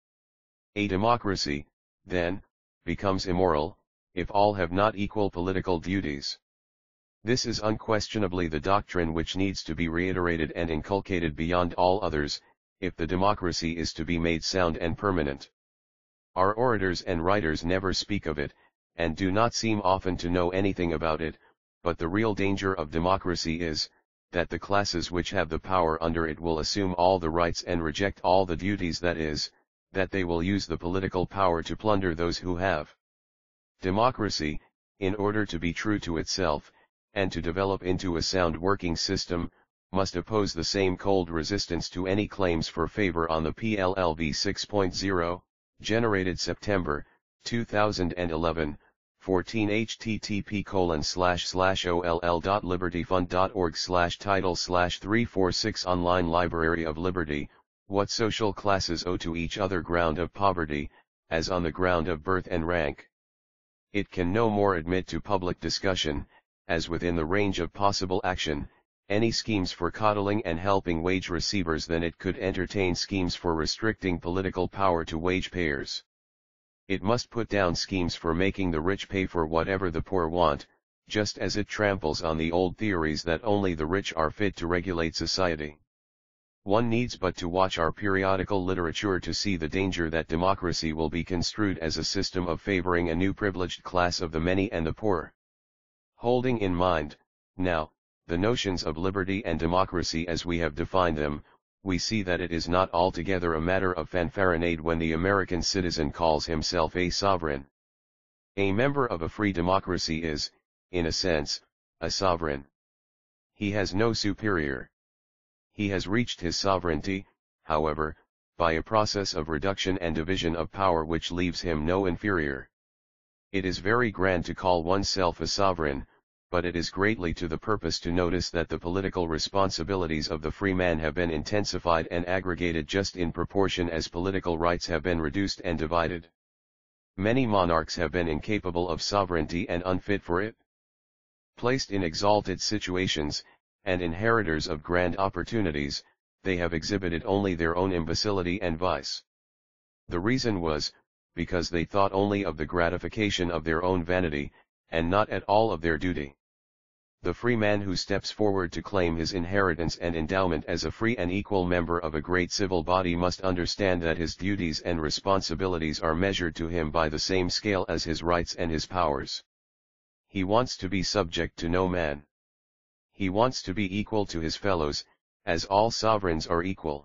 A democracy, then, becomes immoral, if all have not equal political duties. This is unquestionably the doctrine which needs to be reiterated and inculcated beyond all others, if the democracy is to be made sound and permanent. Our orators and writers never speak of it, and do not seem often to know anything about it, but the real danger of democracy is, that the classes which have the power under it will assume all the rights and reject all the duties, that is, that they will use the political power to plunder those who have. Democracy, in order to be true to itself, and to develop into a sound working system, must oppose the same cold resistance to any claims for favor on the P L L V six point oh, generated September, two thousand eleven, fourteen H T T P colon slash slash O L L dot liberty fund dot org slash title slash three forty-six Online Library of Liberty, what social classes owe to each other ground of poverty, as on the ground of birth and rank. It can no more admit to public discussion, as within the range of possible action, any schemes for coddling and helping wage receivers than it could entertain schemes for restricting political power to wage payers. It must put down schemes for making the rich pay for whatever the poor want, just as it tramples on the old theories that only the rich are fit to regulate society. One needs but to watch our periodical literature to see the danger that democracy will be construed as a system of favoring a new privileged class of the many and the poor. Holding in mind, now, the notions of liberty and democracy as we have defined them, we see that it is not altogether a matter of fanfaronade when the American citizen calls himself a sovereign. A member of a free democracy is, in a sense, a sovereign. He has no superior. He has reached his sovereignty, however, by a process of reduction and division of power which leaves him no inferior. It is very grand to call oneself a sovereign, but it is greatly to the purpose to notice that the political responsibilities of the free man have been intensified and aggregated just in proportion as political rights have been reduced and divided. Many monarchs have been incapable of sovereignty and unfit for it. Placed in exalted situations, and inheritors of grand opportunities, they have exhibited only their own imbecility and vice. The reason was, because they thought only of the gratification of their own vanity, and not at all of their duty. The free man who steps forward to claim his inheritance and endowment as a free and equal member of a great civil body must understand that his duties and responsibilities are measured to him by the same scale as his rights and his powers. He wants to be subject to no man. He wants to be equal to his fellows, as all sovereigns are equal.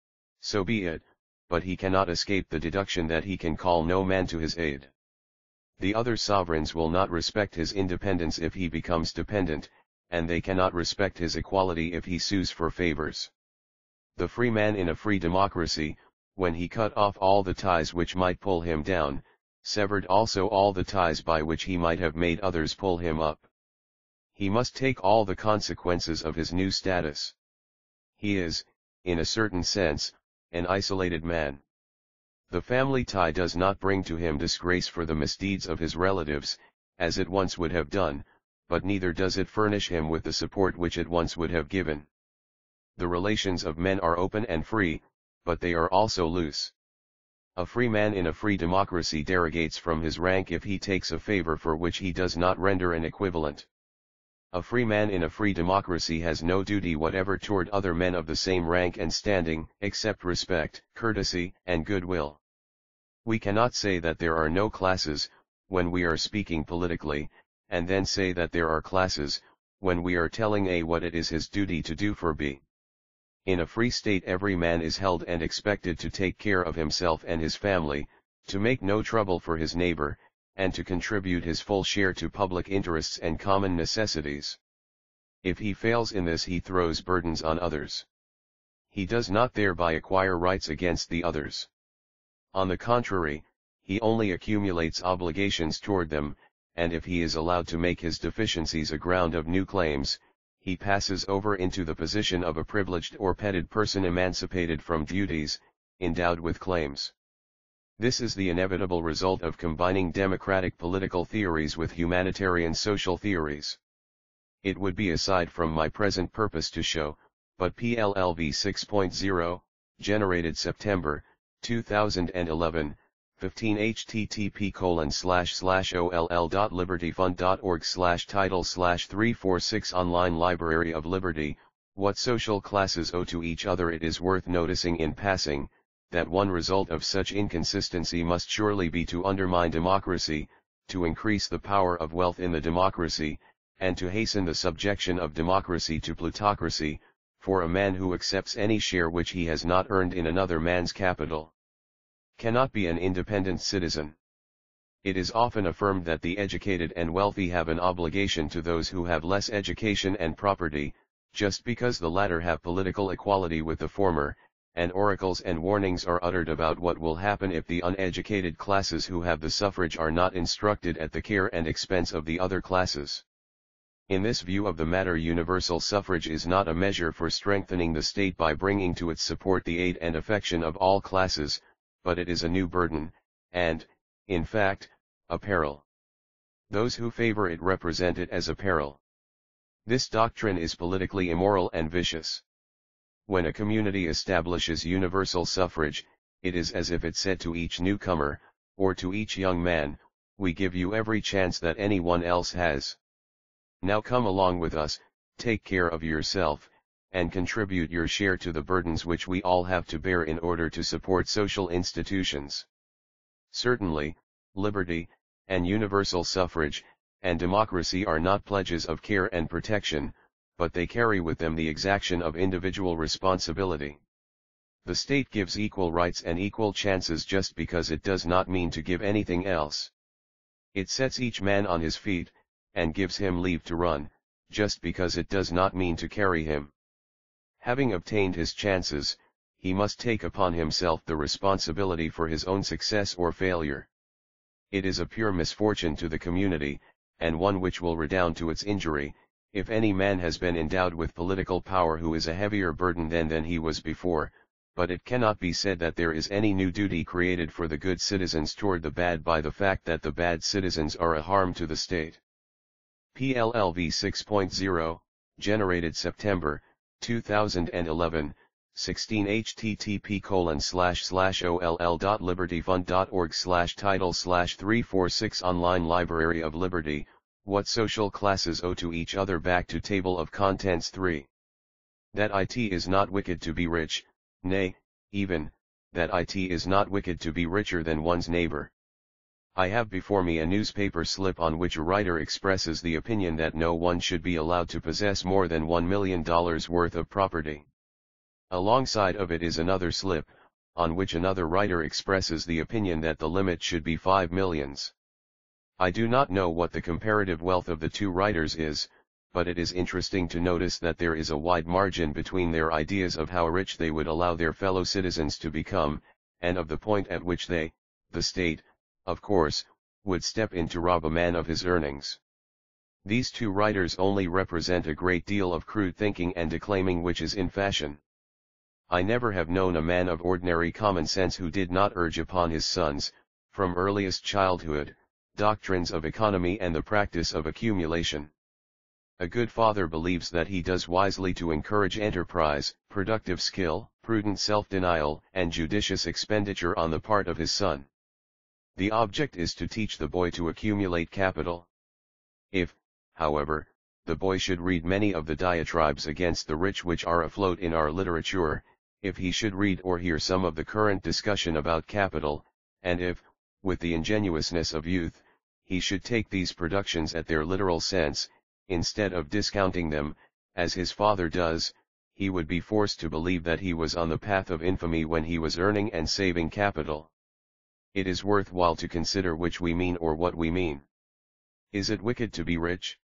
So be it, but he cannot escape the deduction that he can call no man to his aid. The other sovereigns will not respect his independence if he becomes dependent, and they cannot respect his equality if he sues for favors. The free man in a free democracy, when he cut off all the ties which might pull him down, severed also all the ties by which he might have made others pull him up. He must take all the consequences of his new status. He is, in a certain sense, an isolated man. The family tie does not bring to him disgrace for the misdeeds of his relatives, as it once would have done, but neither does it furnish him with the support which it once would have given. The relations of men are open and free, but they are also loose. A free man in a free democracy derogates from his rank if he takes a favor for which he does not render an equivalent. A free man in a free democracy has no duty whatever toward other men of the same rank and standing, except respect, courtesy, and goodwill. We cannot say that there are no classes, when we are speaking politically, and then say that there are classes, when we are telling A what it is his duty to do for B. In a free state every man is held and expected to take care of himself and his family, to make no trouble for his neighbor, and to contribute his full share to public interests and common necessities. If he fails in this he throws burdens on others. He does not thereby acquire rights against the others. On the contrary, he only accumulates obligations toward them, and if he is allowed to make his deficiencies a ground of new claims, he passes over into the position of a privileged or petted person emancipated from duties, endowed with claims. This is the inevitable result of combining democratic political theories with humanitarian social theories. It would be aside from my present purpose to show, but P L L V six point oh, generated September, two thousand eleven, fifteen H T T P colon slash slash O L L dot liberty fund dot org slash title slash three forty-six Online Library of Liberty, what social classes owe to each other. It is worth noticing in passing, that one result of such inconsistency must surely be to undermine democracy, to increase the power of wealth in the democracy, and to hasten the subjection of democracy to plutocracy, for a man who accepts any share which he has not earned in another man's capital cannot be an independent citizen. It is often affirmed that the educated and wealthy have an obligation to those who have less education and property, just because the latter have political equality with the former, and oracles and warnings are uttered about what will happen if the uneducated classes who have the suffrage are not instructed at the care and expense of the other classes. In this view of the matter, universal suffrage is not a measure for strengthening the state by bringing to its support the aid and affection of all classes, but it is a new burden, and, in fact, a peril. Those who favor it represent it as a peril. This doctrine is politically immoral and vicious. When a community establishes universal suffrage, it is as if it said to each newcomer, or to each young man, "We give you every chance that anyone else has. Now come along with us, take care of yourself, and contribute your share to the burdens which we all have to bear in order to support social institutions." Certainly, liberty, and universal suffrage, and democracy are not pledges of care and protection, but they carry with them the exaction of individual responsibility. The state gives equal rights and equal chances just because it does not mean to give anything else. It sets each man on his feet, and gives him leave to run, just because it does not mean to carry him. Having obtained his chances, he must take upon himself the responsibility for his own success or failure. It is a pure misfortune to the community, and one which will redound to its injury, if any man has been endowed with political power who is a heavier burden then than he was before, but it cannot be said that there is any new duty created for the good citizens toward the bad by the fact that the bad citizens are a harm to the state. P L L V six point oh, generated September, two thousand eleven, sixteen H T T P colon slash slash O L L dot liberty fund dot org slash title slash three forty-six Online Library of Liberty, What social classes owe to each other. Back to table of contents three. That it is not wicked to be rich, nay, even, that it is not wicked to be richer than one's neighbor. I have before me a newspaper slip on which a writer expresses the opinion that no one should be allowed to possess more than one million dollars worth of property. Alongside of it is another slip, on which another writer expresses the opinion that the limit should be five millions. I do not know what the comparative wealth of the two writers is, but it is interesting to notice that there is a wide margin between their ideas of how rich they would allow their fellow citizens to become, and of the point at which they, the state, of course, would step in to rob a man of his earnings. These two writers only represent a great deal of crude thinking and declaiming which is in fashion. I never have known a man of ordinary common sense who did not urge upon his sons, from earliest childhood, doctrines of economy and the practice of accumulation. A good father believes that he does wisely to encourage enterprise, productive skill, prudent self-denial, and judicious expenditure on the part of his son. The object is to teach the boy to accumulate capital. If, however, the boy should read many of the diatribes against the rich which are afloat in our literature, if he should read or hear some of the current discussion about capital, and if, with the ingenuousness of youth, he should take these productions at their literal sense, instead of discounting them, as his father does, he would be forced to believe that he was on the path of infamy when he was earning and saving capital. It is worthwhile to consider which we mean or what we mean. Is it wicked to be rich?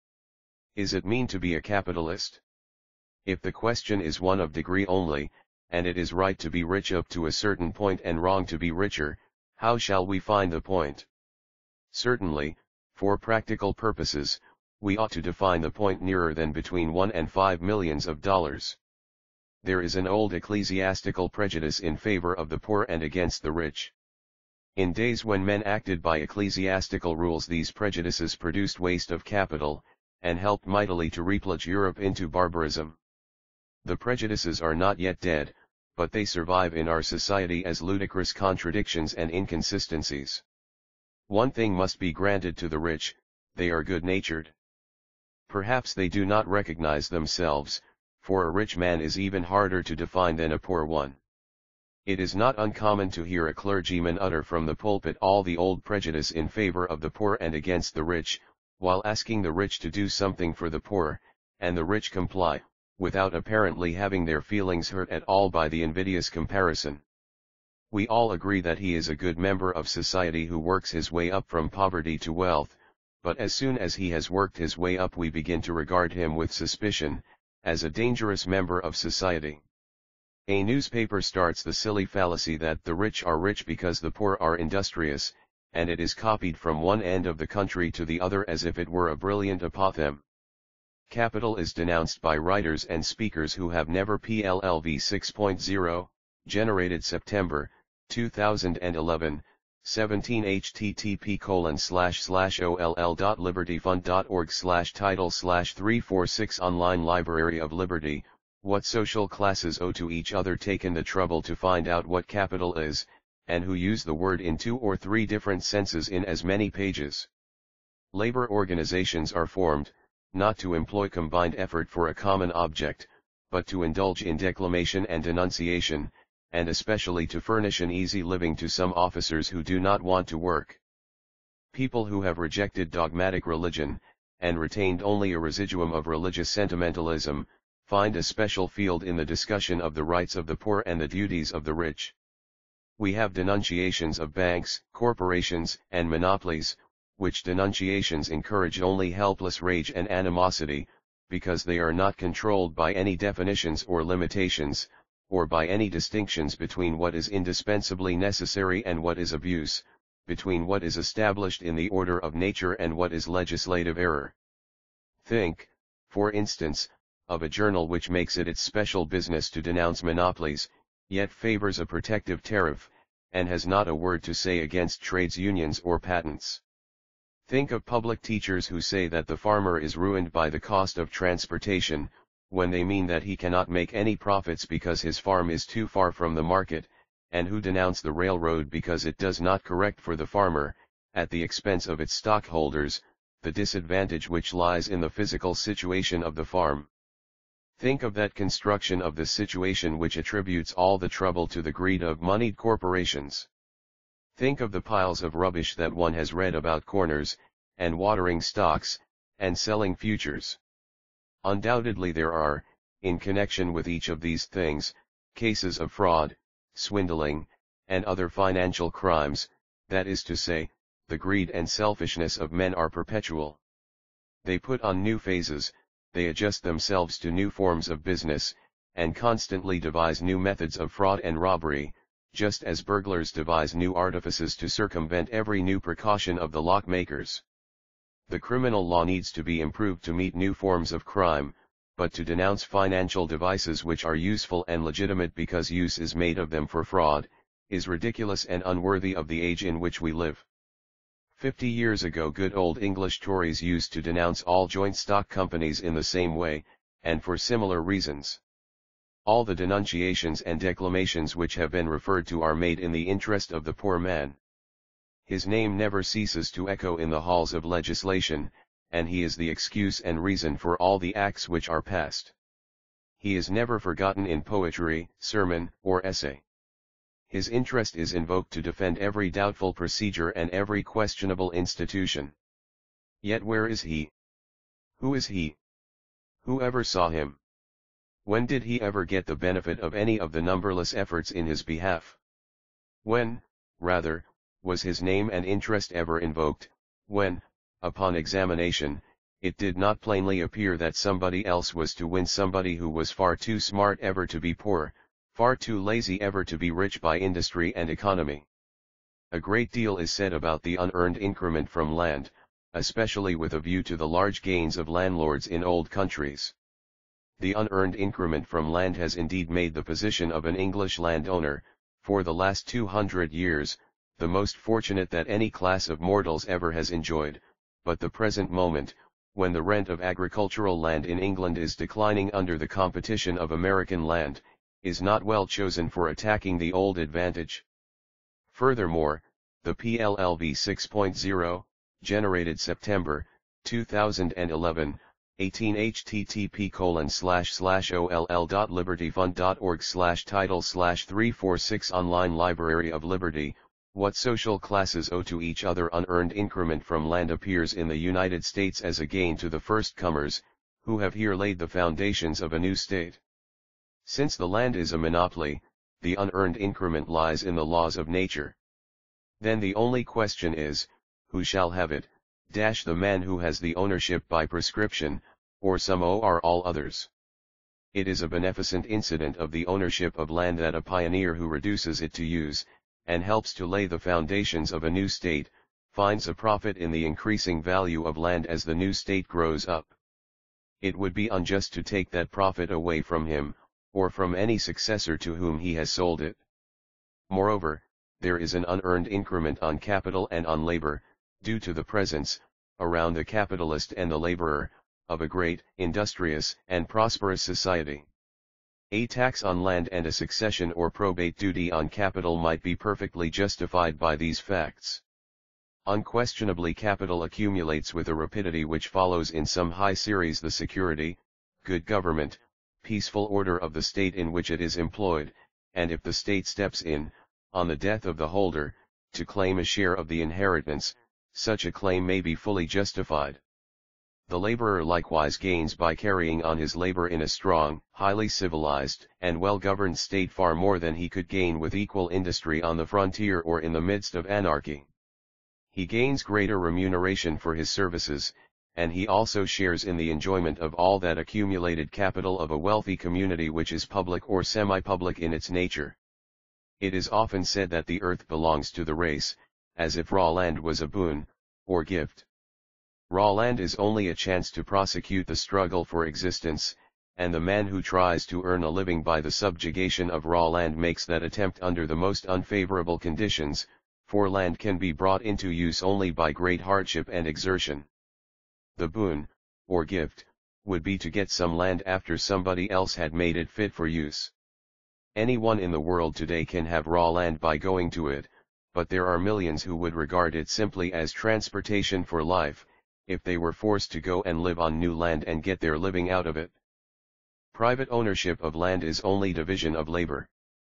Is it mean to be a capitalist? If the question is one of degree only, and it is right to be rich up to a certain point and wrong to be richer, how shall we find the point? Certainly, for practical purposes, we ought to define the point nearer than between one and five millions of dollars. There is an old ecclesiastical prejudice in favor of the poor and against the rich. In days when men acted by ecclesiastical rules, these prejudices produced waste of capital, and helped mightily to replunge Europe into barbarism. The prejudices are not yet dead, but they survive in our society as ludicrous contradictions and inconsistencies. One thing must be granted to the rich: they are good-natured. Perhaps they do not recognize themselves, for a rich man is even harder to define than a poor one. It is not uncommon to hear a clergyman utter from the pulpit all the old prejudice in favor of the poor and against the rich, while asking the rich to do something for the poor, and the rich comply, without apparently having their feelings hurt at all by the invidious comparison. We all agree that he is a good member of society who works his way up from poverty to wealth, but as soon as he has worked his way up we begin to regard him with suspicion, as a dangerous member of society. A newspaper starts the silly fallacy that the rich are rich because the poor are industrious, and it is copied from one end of the country to the other as if it were a brilliant apothegm. Capital is denounced by writers and speakers who have never P L L V six point oh, generated September two thousand eleven, seventeen http colon slash slash oll dot libertyfund dot org slash title slash three forty-six Online Library of Liberty. What social classes owe to each other. Taken the trouble to find out what capital is, and who use the word in two or three different senses in as many pages. Labor organizations are formed, not to employ combined effort for a common object, but to indulge in declamation and denunciation, and especially to furnish an easy living to some officers who do not want to work. People who have rejected dogmatic religion, and retained only a residuum of religious sentimentalism, find a special field in the discussion of the rights of the poor and the duties of the rich. We have denunciations of banks, corporations, and monopolies, which denunciations encourage only helpless rage and animosity, because they are not controlled by any definitions or limitations, or by any distinctions between what is indispensably necessary and what is abuse, between what is established in the order of nature and what is legislative error. Think, for instance, of a journal which makes it its special business to denounce monopolies, yet favors a protective tariff, and has not a word to say against trades unions or patents. Think of public teachers who say that the farmer is ruined by the cost of transportation, when they mean that he cannot make any profits because his farm is too far from the market, and who denounce the railroad because it does not correct for the farmer, at the expense of its stockholders, the disadvantage which lies in the physical situation of the farm. Think of that construction of the situation which attributes all the trouble to the greed of moneyed corporations. Think of the piles of rubbish that one has read about corners, and watering stocks, and selling futures. Undoubtedly there are, in connection with each of these things, cases of fraud, swindling, and other financial crimes, that is to say, the greed and selfishness of men are perpetual. They put on new phases, they adjust themselves to new forms of business, and constantly devise new methods of fraud and robbery, just as burglars devise new artifices to circumvent every new precaution of the lockmakers. The criminal law needs to be improved to meet new forms of crime, but to denounce financial devices which are useful and legitimate because use is made of them for fraud, is ridiculous and unworthy of the age in which we live. Fifty years ago good old English Tories used to denounce all joint stock companies in the same way, and for similar reasons. All the denunciations and declamations which have been referred to are made in the interest of the poor man. His name never ceases to echo in the halls of legislation, and he is the excuse and reason for all the acts which are passed. He is never forgotten in poetry, sermon, or essay. His interest is invoked to defend every doubtful procedure and every questionable institution. Yet where is he? Who is he? Who ever saw him? When did he ever get the benefit of any of the numberless efforts in his behalf? When, rather, was his name and interest ever invoked, when, upon examination, it did not plainly appear that somebody else was to win somebody who was far too smart ever to be poor, far too lazy ever to be rich by industry and economy? A great deal is said about the unearned increment from land, especially with a view to the large gains of landlords in old countries. The unearned increment from land has indeed made the position of an English landowner, for the last two hundred years, the most fortunate that any class of mortals ever has enjoyed, but the present moment, when the rent of agricultural land in England is declining under the competition of American land, is not well chosen for attacking the old advantage. Furthermore, the P L L B six point oh, generated September, two thousand eleven, eighteen H T T P colon slash slash O L L dot liberty fund dot org slash title slash three forty-six Online Library of Liberty, What Social Classes Owe to Each Other. Unearned increment from land appears in the United States as a gain to the first comers, who have here laid the foundations of a new state. Since the land is a monopoly, the unearned increment lies in the laws of nature. Then the only question is, who shall have it, dash the man who has the ownership by prescription, or some or all others. It is a beneficent incident of the ownership of land that a pioneer who reduces it to use, and helps to lay the foundations of a new state, finds a profit in the increasing value of land as the new state grows up. It would be unjust to take that profit away from him, or from any successor to whom he has sold it. Moreover, there is an unearned increment on capital and on labor, due to the presence, around the capitalist and the laborer, of a great, industrious, and prosperous society. A tax on land and a succession or probate duty on capital might be perfectly justified by these facts. Unquestionably capital accumulates with a rapidity which follows in some high series the security, good government, peaceful order of the state in which it is employed, and if the state steps in, on the death of the holder, to claim a share of the inheritance, such a claim may be fully justified. The laborer likewise gains by carrying on his labor in a strong, highly civilized, and well-governed state far more than he could gain with equal industry on the frontier or in the midst of anarchy. He gains greater remuneration for his services, and he also shares in the enjoyment of all that accumulated capital of a wealthy community which is public or semi-public in its nature. It is often said that the earth belongs to the race, as if raw land was a boon, or gift. Raw land is only a chance to prosecute the struggle for existence, and the man who tries to earn a living by the subjugation of raw land makes that attempt under the most unfavorable conditions, for land can be brought into use only by great hardship and exertion. The boon, or gift, would be to get some land after somebody else had made it fit for use. Anyone in the world today can have raw land by going to it, but there are millions who would regard it simply as transportation for life, if they were forced to go and live on new land and get their living out of it. Private ownership of land is only division of labor.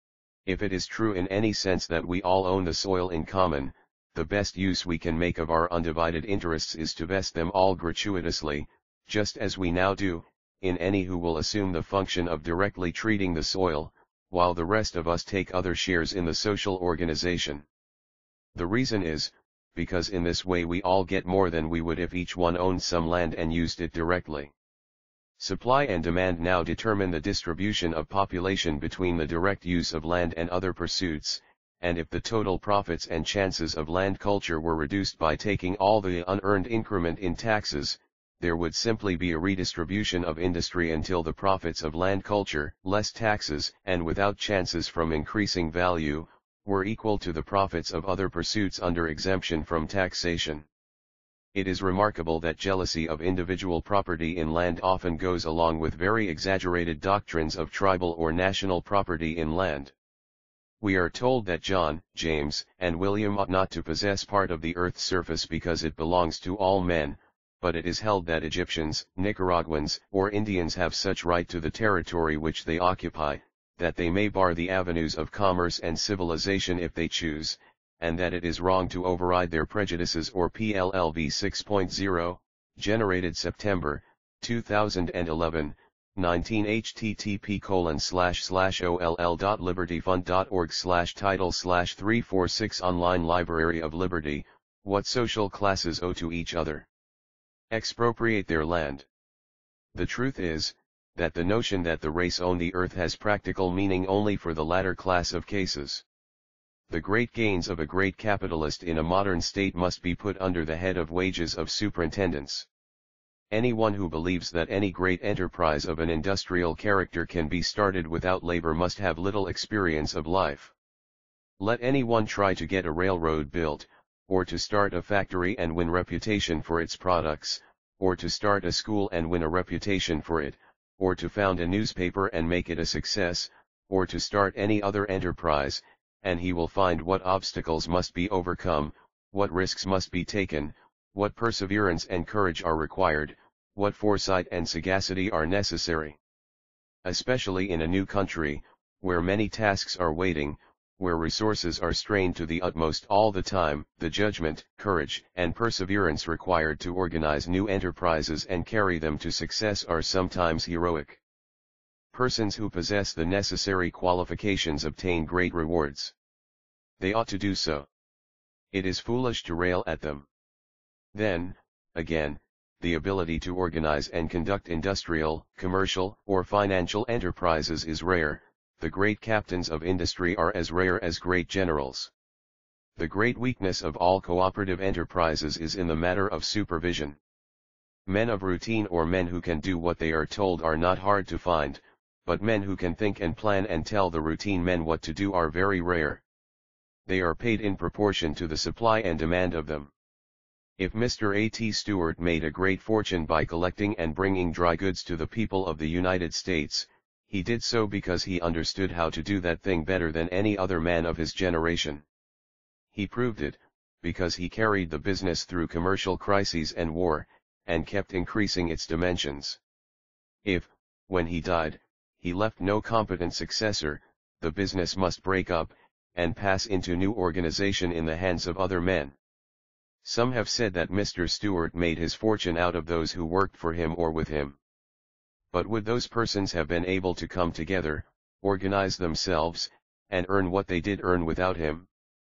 If it is true in any sense that we all own the soil in common, the best use we can make of our undivided interests is to vest them all gratuitously, just as we now do, in any who will assume the function of directly treating the soil, while the rest of us take other shares in the social organization. The reason is, because in this way we all get more than we would if each one owned some land and used it directly. Supply and demand now determine the distribution of population between the direct use of land and other pursuits, and if the total profits and chances of land culture were reduced by taking all the unearned increment in taxes, there would simply be a redistribution of industry until the profits of land culture, less taxes, and without chances from increasing value, were equal to the profits of other pursuits under exemption from taxation. It is remarkable that jealousy of individual property in land often goes along with very exaggerated doctrines of tribal or national property in land. We are told that John, James, and William ought not to possess part of the earth's surface because it belongs to all men, but it is held that Egyptians, Nicaraguans, or Indians have such right to the territory which they occupy, that they may bar the avenues of commerce and civilization if they choose, and that it is wrong to override their prejudices or P L L V six point zero, generated September, two thousand eleven, nineteen H T T P colon slash slash O L L dot liberty fund dot org slash title slash three forty-six Online Library of Liberty, What Social Classes Owe to Each Other. Expropriate their land. The truth is, that the notion that the race own the earth has practical meaning only for the latter class of cases. The great gains of a great capitalist in a modern state must be put under the head of wages of superintendence. Anyone who believes that any great enterprise of an industrial character can be started without labor must have little experience of life. Let anyone try to get a railroad built, or to start a factory and win reputation for its products, or to start a school and win a reputation for it, or to found a newspaper and make it a success, or to start any other enterprise, and he will find what obstacles must be overcome, what risks must be taken, what perseverance and courage are required, what foresight and sagacity are necessary. Especially in a new country, where many tasks are waiting, where resources are strained to the utmost all the time, the judgment, courage, and perseverance required to organize new enterprises and carry them to success are sometimes heroic. Persons who possess the necessary qualifications obtain great rewards. They ought to do so. It is foolish to rail at them. Then, again, the ability to organize and conduct industrial, commercial, or financial enterprises is rare. The great captains of industry are as rare as great generals. The great weakness of all cooperative enterprises is in the matter of supervision. Men of routine or men who can do what they are told are not hard to find, but men who can think and plan and tell the routine men what to do are very rare. They are paid in proportion to the supply and demand of them. If Mister A T Stewart made a great fortune by collecting and bringing dry goods to the people of the United States, he did so because he understood how to do that thing better than any other man of his generation. He proved it, because he carried the business through commercial crises and war, and kept increasing its dimensions. If, when he died, he left no competent successor, the business must break up, and pass into new organization in the hands of other men. Some have said that Mister Stewart made his fortune out of those who worked for him or with him. But would those persons have been able to come together, organize themselves, and earn what they did earn without him?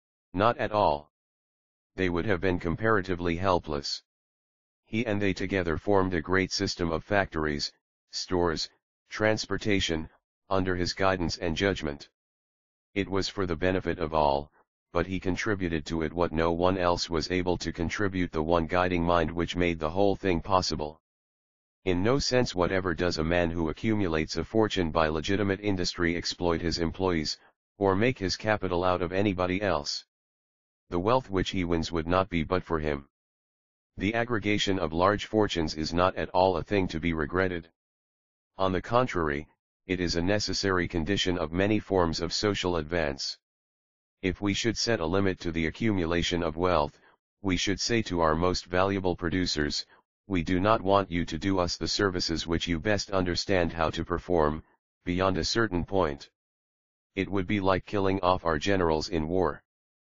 Not at all. They would have been comparatively helpless. He and they together formed a great system of factories, stores, transportation, under his guidance and judgment. It was for the benefit of all, but he contributed to it what no one else was able to contribute, the one guiding mind which made the whole thing possible. In no sense whatever does a man who accumulates a fortune by legitimate industry exploit his employees, or make his capital out of anybody else. The wealth which he wins would not be but for him. The aggregation of large fortunes is not at all a thing to be regretted. On the contrary, it is a necessary condition of many forms of social advance. If we should set a limit to the accumulation of wealth, we should say to our most valuable producers, we do not want you to do us the services which you best understand how to perform, beyond a certain point. It would be like killing off our generals in war.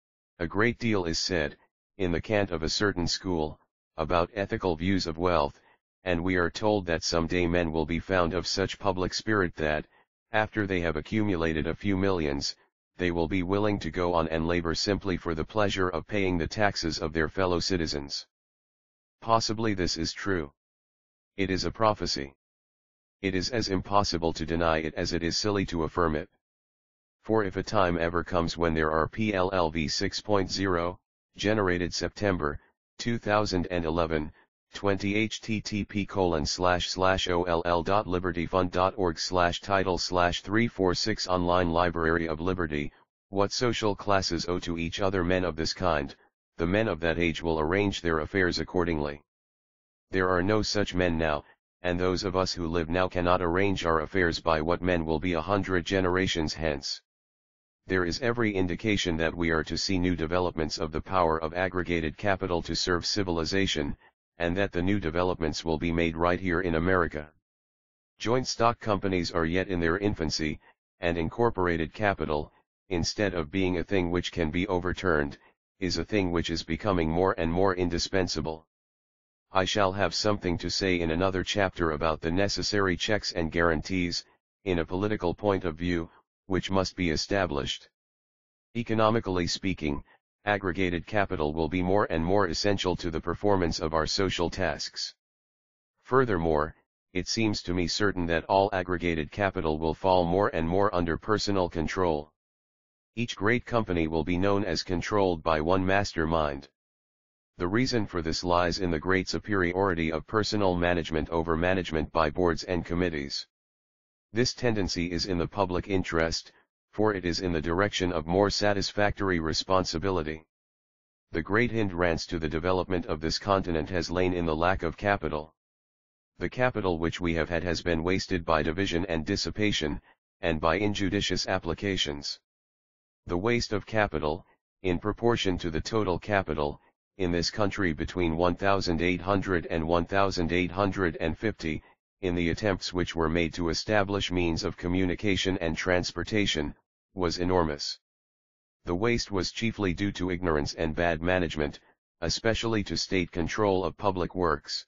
A great deal is said, in the cant of a certain school, about ethical views of wealth, and we are told that some day men will be found of such public spirit that, after they have accumulated a few millions, they will be willing to go on and labor simply for the pleasure of paying the taxes of their fellow citizens. Possibly this is true. It is a prophecy. It is as impossible to deny it as it is silly to affirm it. For if a time ever comes when there are P L L V six point oh, generated September, two thousand eleven, twenty H T T P colon slash slash O L L dot liberty fund dot org slash title slash three forty-six Online Library of Liberty, what social classes owe to each other. Men of this kind, the men of that age will arrange their affairs accordingly. There are no such men now, and those of us who live now cannot arrange our affairs by what men will be a hundred generations hence. There is every indication that we are to see new developments of the power of aggregated capital to serve civilization, and that the new developments will be made right here in America. Joint stock companies are yet in their infancy, and incorporated capital, instead of being a thing which can be overturned, is a thing which is becoming more and more indispensable. I shall have something to say in another chapter about the necessary checks and guarantees, in a political point of view, which must be established. Economically speaking, aggregated capital will be more and more essential to the performance of our social tasks. Furthermore, it seems to me certain that all aggregated capital will fall more and more under personal control. Each great company will be known as controlled by one mastermind. The reason for this lies in the great superiority of personal management over management by boards and committees. This tendency is in the public interest, for it is in the direction of more satisfactory responsibility. The great hindrance to the development of this continent has lain in the lack of capital. The capital which we have had has been wasted by division and dissipation, and by injudicious applications. The waste of capital, in proportion to the total capital, in this country between one thousand eight hundred and one thousand eight hundred fifty, in the attempts which were made to establish means of communication and transportation, was enormous. The waste was chiefly due to ignorance and bad management, especially to state control of public works.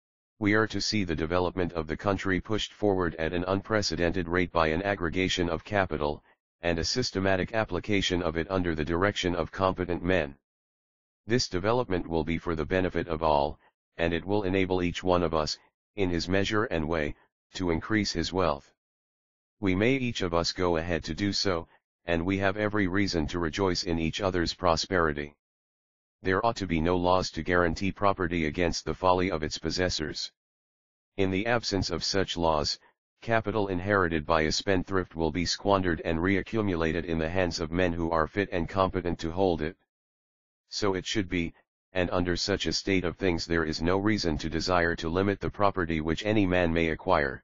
We are to see the development of the country pushed forward at an unprecedented rate by an aggregation of capital, and a systematic application of it under the direction of competent men. This development will be for the benefit of all, and it will enable each one of us, in his measure and way, to increase his wealth. We may each of us go ahead to do so, and we have every reason to rejoice in each other's prosperity. There ought to be no laws to guarantee property against the folly of its possessors. In the absence of such laws, capital inherited by a spendthrift will be squandered and reaccumulated in the hands of men who are fit and competent to hold it. So it should be, and under such a state of things there is no reason to desire to limit the property which any man may acquire.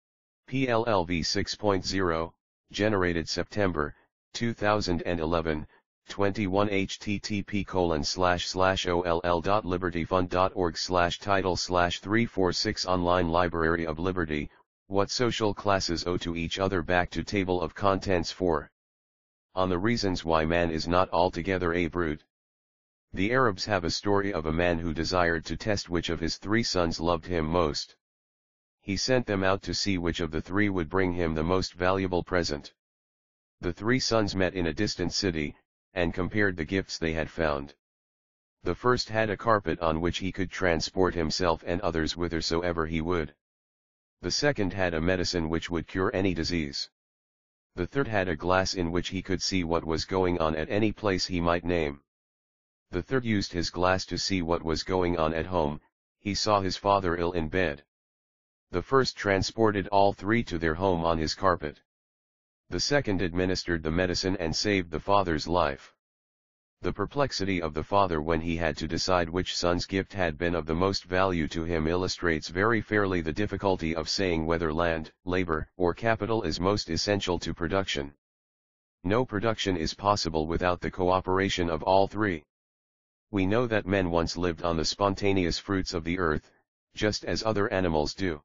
P L L V six point oh, generated September, two thousand eleven, twenty-one H T T P colon slash slash O L L dot liberty fund dot org slash title slash three forty-six Online Library of Liberty, what social classes owe to each other. Back to table of contents four. On the reasons why man is not altogether a brute. The Arabs have a story of a man who desired to test which of his three sons loved him most. He sent them out to see which of the three would bring him the most valuable present. The three sons met in a distant city, and compared the gifts they had found. The first had a carpet on which he could transport himself and others whithersoever he would. The second had a medicine which would cure any disease. The third had a glass in which he could see what was going on at any place he might name. The third used his glass to see what was going on at home. He saw his father ill in bed. The first transported all three to their home on his carpet. The second administered the medicine and saved the father's life. The perplexity of the father when he had to decide which son's gift had been of the most value to him illustrates very fairly the difficulty of saying whether land, labor, or capital is most essential to production. No production is possible without the cooperation of all three. We know that men once lived on the spontaneous fruits of the earth, just as other animals do.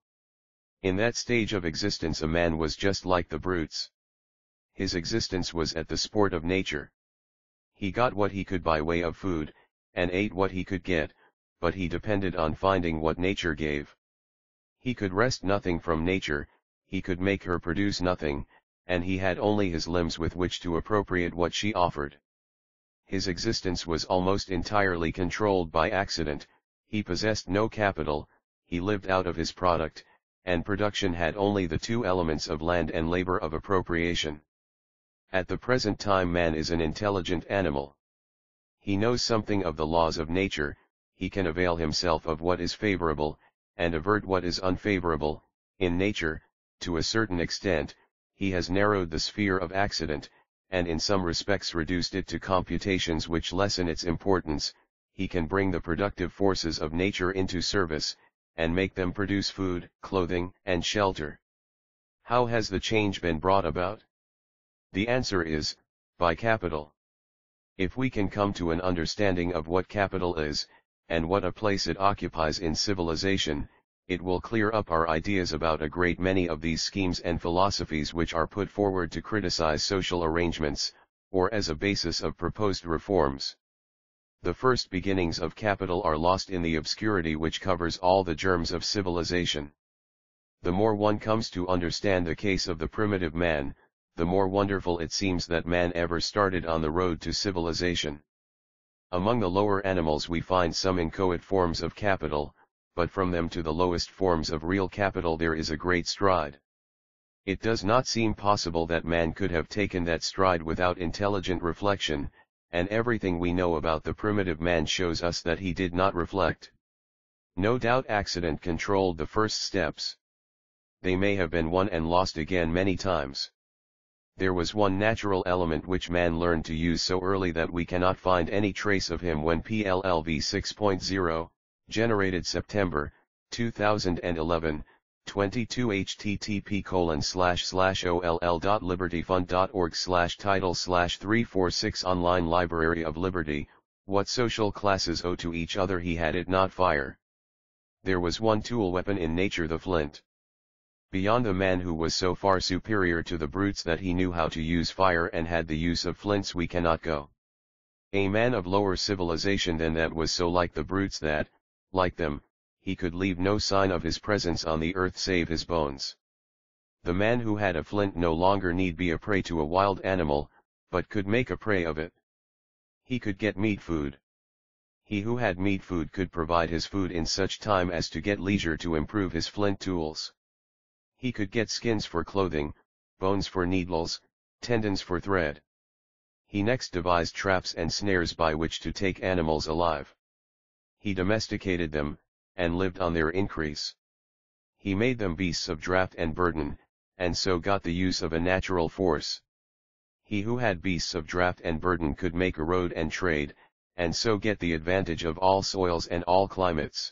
In that stage of existence a man was just like the brutes. His existence was at the sport of nature. He got what he could by way of food, and ate what he could get, but he depended on finding what nature gave. He could wrest nothing from nature, he could make her produce nothing, and he had only his limbs with which to appropriate what she offered. His existence was almost entirely controlled by accident, he possessed no capital, he lived out of his product, and production had only the two elements of land and labor of appropriation. At the present time man is an intelligent animal. He knows something of the laws of nature, he can avail himself of what is favorable, and avert what is unfavorable. In nature, to a certain extent, he has narrowed the sphere of accident, and in some respects reduced it to computations which lessen its importance. He can bring the productive forces of nature into service, and make them produce food, clothing, and shelter. How has the change been brought about? The answer is, by capital. If we can come to an understanding of what capital is, and what a place it occupies in civilization, it will clear up our ideas about a great many of these schemes and philosophies which are put forward to criticize social arrangements, or as a basis of proposed reforms. The first beginnings of capital are lost in the obscurity which covers all the germs of civilization. The more one comes to understand the case of the primitive man, the more wonderful it seems that man ever started on the road to civilization. Among the lower animals we find some inchoate forms of capital, but from them to the lowest forms of real capital there is a great stride. It does not seem possible that man could have taken that stride without intelligent reflection, and everything we know about the primitive man shows us that he did not reflect. No doubt accident controlled the first steps. They may have been won and lost again many times. There was one natural element which man learned to use so early that we cannot find any trace of him when P L L V six point oh, generated September, two thousand eleven, twenty-two http colon slash slash oll.libertyfund.org slash title slash three forty-six Online Library of Liberty. What social classes owe to each other? He had it not fire. There was one tool weapon in nature, the flint. Beyond the man who was so far superior to the brutes that he knew how to use fire and had the use of flints we cannot go. A man of lower civilization than that was so like the brutes that, like them, he could leave no sign of his presence on the earth save his bones. The man who had a flint no longer need be a prey to a wild animal, but could make a prey of it. He could get meat food. He who had meat food could provide his food in such time as to get leisure to improve his flint tools. He could get skins for clothing, bones for needles, tendons for thread. He next devised traps and snares by which to take animals alive. He domesticated them, and lived on their increase. He made them beasts of draught and burden, and so got the use of a natural force. He who had beasts of draught and burden could make a road and trade, and so get the advantage of all soils and all climates.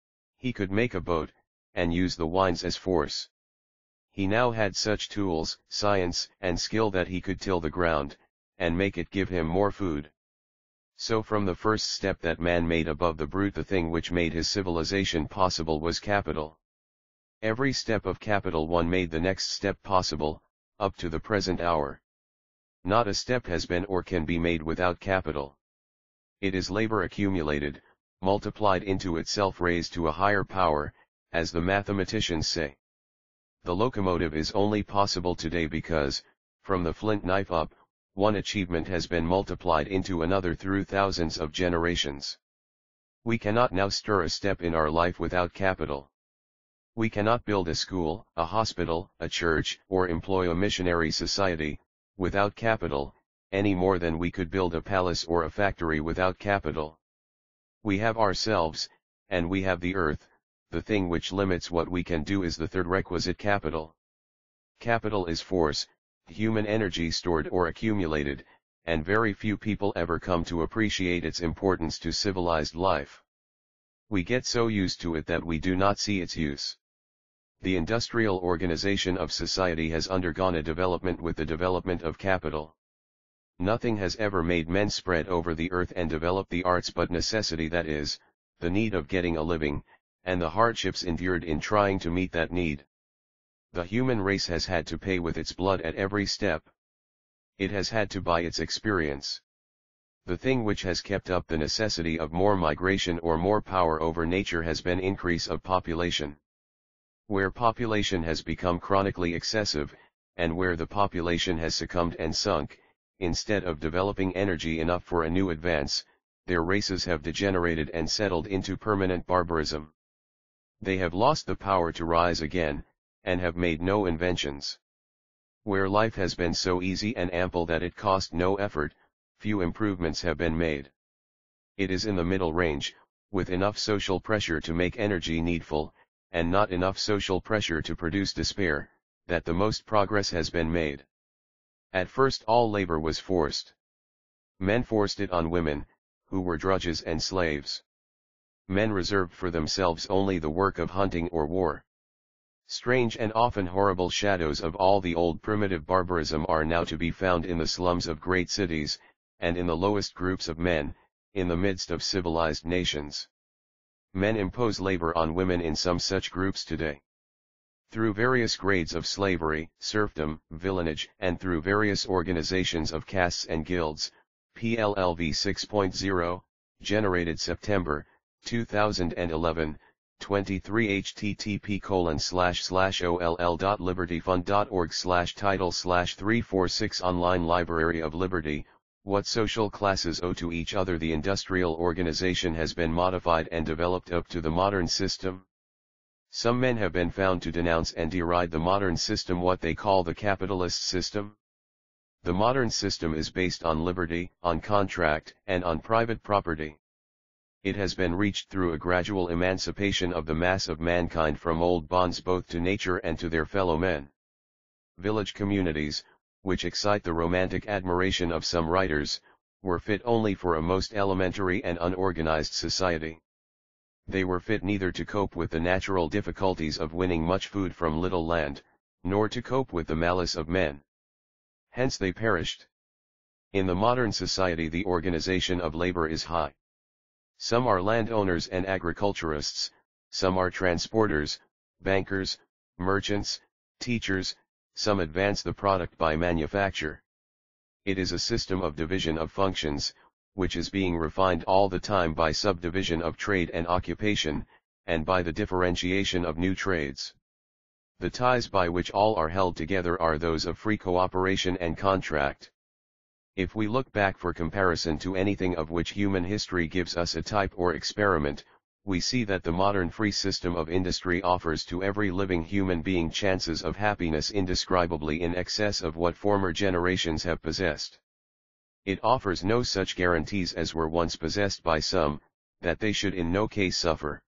He could make a boat, and use the winds as force. He now had such tools, science, and skill that he could till the ground, and make it give him more food. So from the first step that man made above the brute, the thing which made his civilization possible was capital. Every step of capital one made the next step possible, up to the present hour. Not a step has been or can be made without capital. It is labor accumulated, multiplied into itself, raised to a higher power, as the mathematicians say. The locomotive is only possible today because, from the flint knife up, one achievement has been multiplied into another through thousands of generations. We cannot now stir a step in our life without capital. We cannot build a school, a hospital, a church, or employ a missionary society, without capital, any more than we could build a palace or a factory without capital. We have ourselves, and we have the earth. The thing which limits what we can do is the third requisite, capital. Capital is force, human energy stored or accumulated, and very few people ever come to appreciate its importance to civilized life. We get so used to it that we do not see its use. The industrial organization of society has undergone a development with the development of capital. Nothing has ever made men spread over the earth and develop the arts but necessity, that is, the need of getting a living, and the hardships endured in trying to meet that need. The human race has had to pay with its blood at every step. It has had to buy its experience. The thing which has kept up the necessity of more migration or more power over nature has been increase of population. Where population has become chronically excessive, and where the population has succumbed and sunk, instead of developing energy enough for a new advance, their races have degenerated and settled into permanent barbarism. They have lost the power to rise again, and have made no inventions. Where life has been so easy and ample that it cost no effort, few improvements have been made. It is in the middle range, with enough social pressure to make energy needful, and not enough social pressure to produce despair, that the most progress has been made. At first all labor was forced. Men forced it on women, who were drudges and slaves. Men reserved for themselves only the work of hunting or war. Strange and often horrible shadows of all the old primitive barbarism are now to be found in the slums of great cities, and in the lowest groups of men, in the midst of civilized nations. Men impose labor on women in some such groups today. Through various grades of slavery, serfdom, villanage, and through various organizations of castes and guilds, P L L V six point oh, generated September, two thousand eleven, twenty-three http colon slash slash oll.libertyfund.org slash title slash three forty-six Online Library of Liberty. What social classes owe to each other. The industrial organization has been modified and developed up to the modern system. Some men have been found to denounce and deride the modern system, what they call the capitalist system. The modern system is based on liberty, on contract, and on private property. It has been reached through a gradual emancipation of the mass of mankind from old bonds both to nature and to their fellow men. Village communities, which excite the romantic admiration of some writers, were fit only for a most elementary and unorganized society. They were fit neither to cope with the natural difficulties of winning much food from little land, nor to cope with the malice of men. Hence they perished. In the modern society the organization of labor is high. Some are landowners and agriculturists, some are transporters, bankers, merchants, teachers, some advance the product by manufacture. It is a system of division of functions, which is being refined all the time by subdivision of trade and occupation, and by the differentiation of new trades. The ties by which all are held together are those of free cooperation and contract. If we look back for comparison to anything of which human history gives us a type or experiment, we see that the modern free system of industry offers to every living human being chances of happiness indescribably in excess of what former generations have possessed. It offers no such guarantees as were once possessed by some, that they should in no case suffer.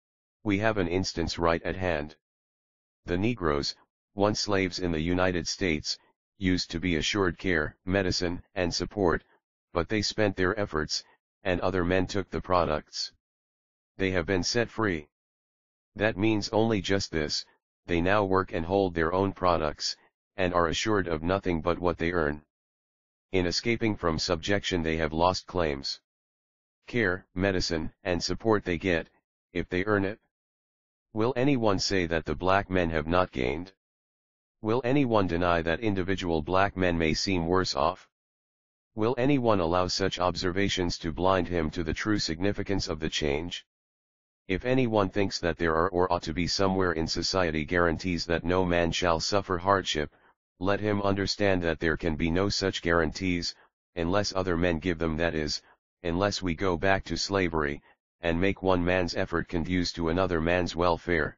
We have an instance right at hand. The Negroes, once slaves in the United States, used to be assured care, medicine, and support, but they spent their efforts, and other men took the products. They have been set free. That means only just this: they now work and hold their own products, and are assured of nothing but what they earn. In escaping from subjection they have lost claims. Care, medicine, and support they get, if they earn it. Will anyone say that the black men have not gained? Will anyone deny that individual black men may seem worse off? Will anyone allow such observations to blind him to the true significance of the change? If anyone thinks that there are or ought to be somewhere in society guarantees that no man shall suffer hardship, let him understand that there can be no such guarantees, unless other men give them, that is, unless we go back to slavery, and make one man's effort conduce to another man's welfare.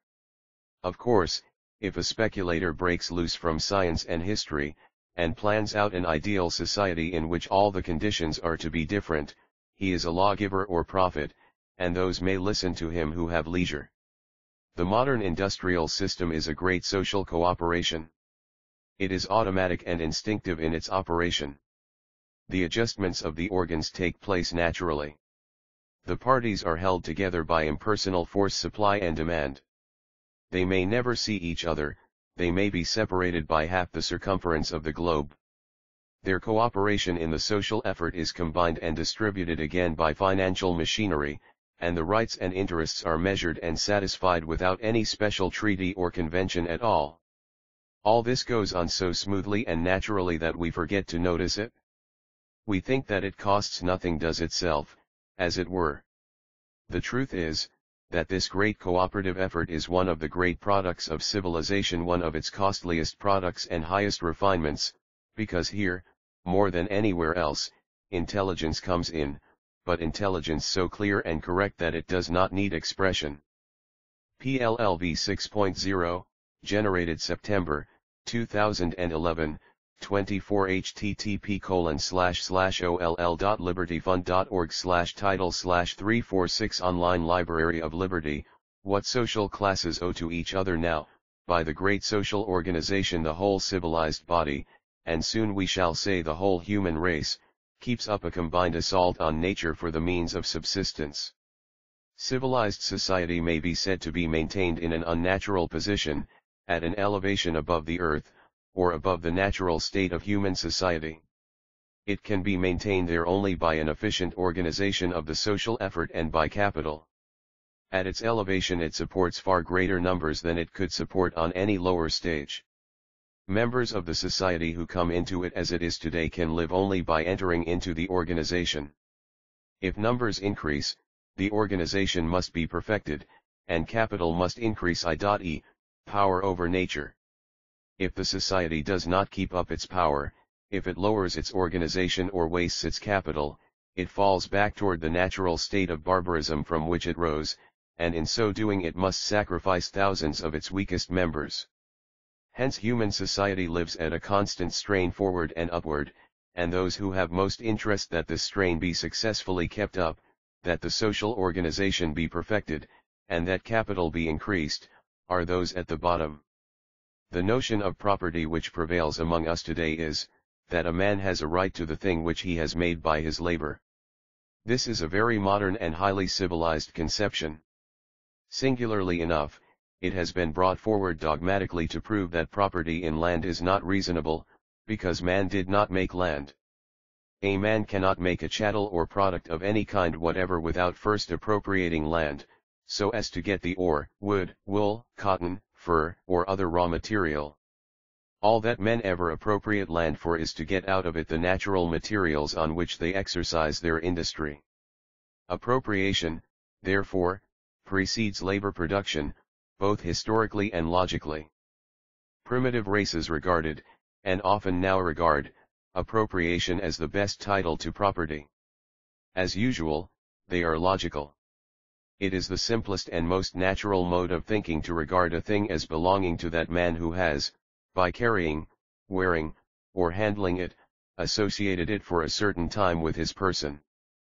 Of course, if a speculator breaks loose from science and history, and plans out an ideal society in which all the conditions are to be different, he is a lawgiver or prophet, and those may listen to him who have leisure. The modern industrial system is a great social cooperation. It is automatic and instinctive in its operation. The adjustments of the organs take place naturally. The parties are held together by impersonal force, supply and demand. They may never see each other, they may be separated by half the circumference of the globe. Their cooperation in the social effort is combined and distributed again by financial machinery, and the rights and interests are measured and satisfied without any special treaty or convention at all. All this goes on so smoothly and naturally that we forget to notice it. We think that it costs nothing does itself, as it were. The truth is, that this great cooperative effort is one of the great products of civilization, one of its costliest products and highest refinements, because here, more than anywhere else, intelligence comes in, but intelligence so clear and correct that it does not need expression. P L L V six point oh, generated September, two thousand eleven, twenty-four H T T P colon slash slash O L L dot libertyfund dot org slash title slash three forty-six Online Library of Liberty, What Social Classes Owe to Each Other Now, by the great social organization the whole civilized body, and soon we shall say the whole human race, keeps up a combined assault on nature for the means of subsistence. Civilized society may be said to be maintained in an unnatural position, at an elevation above the earth, or above the natural state of human society. It can be maintained there only by an efficient organization of the social effort and by capital. At its elevation it supports far greater numbers than it could support on any lower stage. Members of the society who come into it as it is today can live only by entering into the organization. If numbers increase, the organization must be perfected, and capital must increase, that is, power over nature. If the society does not keep up its power, if it lowers its organization or wastes its capital, it falls back toward the natural state of barbarism from which it rose, and in so doing it must sacrifice thousands of its weakest members. Hence human society lives at a constant strain forward and upward, and those who have most interest that this strain be successfully kept up, that the social organization be perfected, and that capital be increased, are those at the bottom. The notion of property which prevails among us today is, that a man has a right to the thing which he has made by his labor. This is a very modern and highly civilized conception. Singularly enough, it has been brought forward dogmatically to prove that property in land is not reasonable, because man did not make land. A man cannot make a chattel or product of any kind whatever without first appropriating land, so as to get the ore, wood, wool, cotton, fur, or other raw material. All that men ever appropriate land for is to get out of it the natural materials on which they exercise their industry. Appropriation, therefore, precedes labor production, both historically and logically. Primitive races regarded, and often now regard, appropriation as the best title to property. As usual, they are logical. It is the simplest and most natural mode of thinking to regard a thing as belonging to that man who has, by carrying, wearing, or handling it, associated it for a certain time with his person.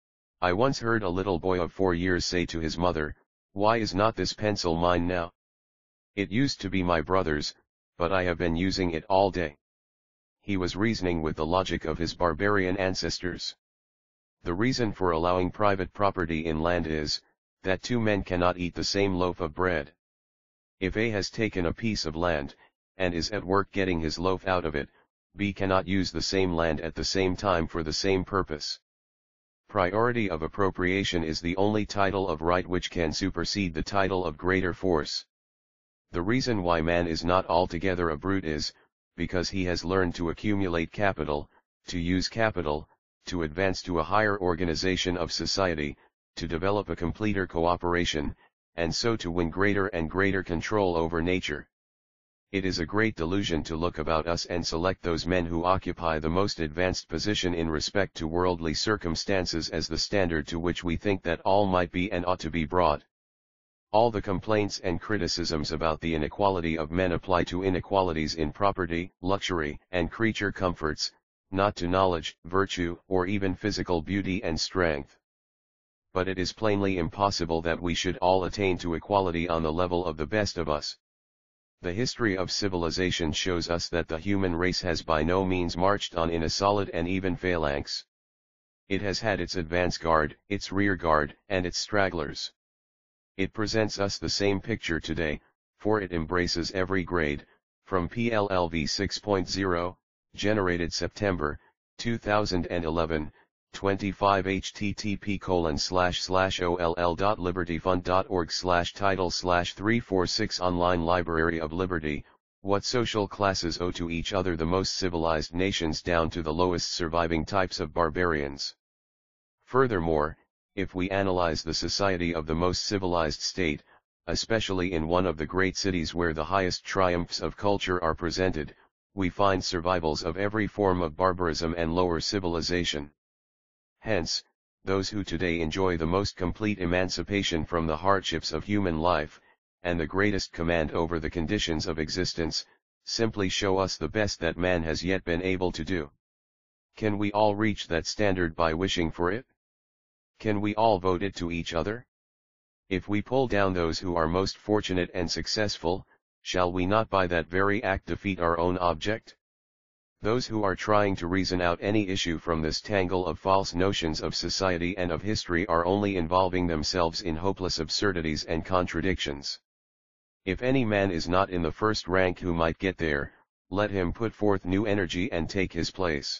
I once heard a little boy of four years say to his mother, "Why is not this pencil mine now? It used to be my brother's, but I have been using it all day." He was reasoning with the logic of his barbarian ancestors. The reason for allowing private property in land is, that two men cannot eat the same loaf of bread. If A has taken a piece of land, and is at work getting his loaf out of it, B cannot use the same land at the same time for the same purpose. Priority of appropriation is the only title of right which can supersede the title of greater force. The reason why man is not altogether a brute is, because he has learned to accumulate capital, to use capital, to advance to a higher organization of society, to develop a completer cooperation, and so to win greater and greater control over nature. It is a great delusion to look about us and select those men who occupy the most advanced position in respect to worldly circumstances as the standard to which we think that all might be and ought to be brought. All the complaints and criticisms about the inequality of men apply to inequalities in property, luxury, and creature comforts, not to knowledge, virtue, or even physical beauty and strength. But it is plainly impossible that we should all attain to equality on the level of the best of us. The history of civilization shows us that the human race has by no means marched on in a solid and even phalanx. It has had its advance guard, its rear guard, and its stragglers. It presents us the same picture today, for it embraces every grade, from P L L V six point oh, generated September, two thousand eleven, twenty-five http colon slash slash oll.libertyfund.org slash title slash three forty-six Online Library of Liberty, What Social Classes Owe to Each Other. The most civilized nations down to the lowest surviving types of barbarians. Furthermore, if we analyze the society of the most civilized state, especially in one of the great cities where the highest triumphs of culture are presented, we find survivals of every form of barbarism and lower civilization. Hence, those who today enjoy the most complete emancipation from the hardships of human life, and the greatest command over the conditions of existence, simply show us the best that man has yet been able to do. Can we all reach that standard by wishing for it? Can we all vote it to each other? If we pull down those who are most fortunate and successful, shall we not by that very act defeat our own object? Those who are trying to reason out any issue from this tangle of false notions of society and of history are only involving themselves in hopeless absurdities and contradictions. If any man is not in the first rank who might get there, let him put forth new energy and take his place.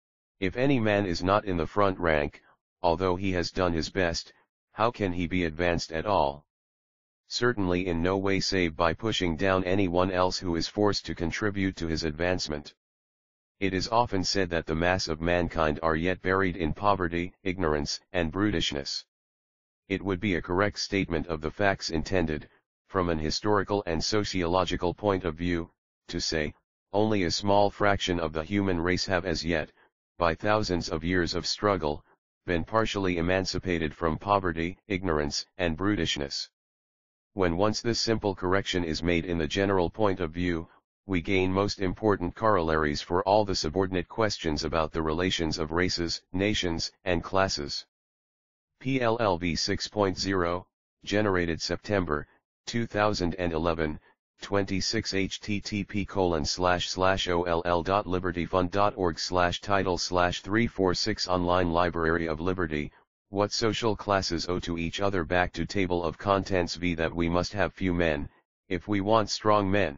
If any man is not in the front rank, although he has done his best, how can he be advanced at all? Certainly in no way save by pushing down anyone else who is forced to contribute to his advancement. It is often said that the mass of mankind are yet buried in poverty, ignorance, and brutishness. It would be a correct statement of the facts intended, from an historical and sociological point of view, to say, only a small fraction of the human race have as yet, by thousands of years of struggle, been partially emancipated from poverty, ignorance, and brutishness. When once this simple correction is made in the general point of view, we gain most important corollaries for all the subordinate questions about the relations of races, nations, and classes. P L L V six point oh, generated September, two thousand eleven, twenty-six http colon slash slash oll.libertyfund.org slash title slash three forty-six Online Library of Liberty, What Social Classes Owe to Each Other. Back to table of contents. V. That we must have few men, if we want strong men.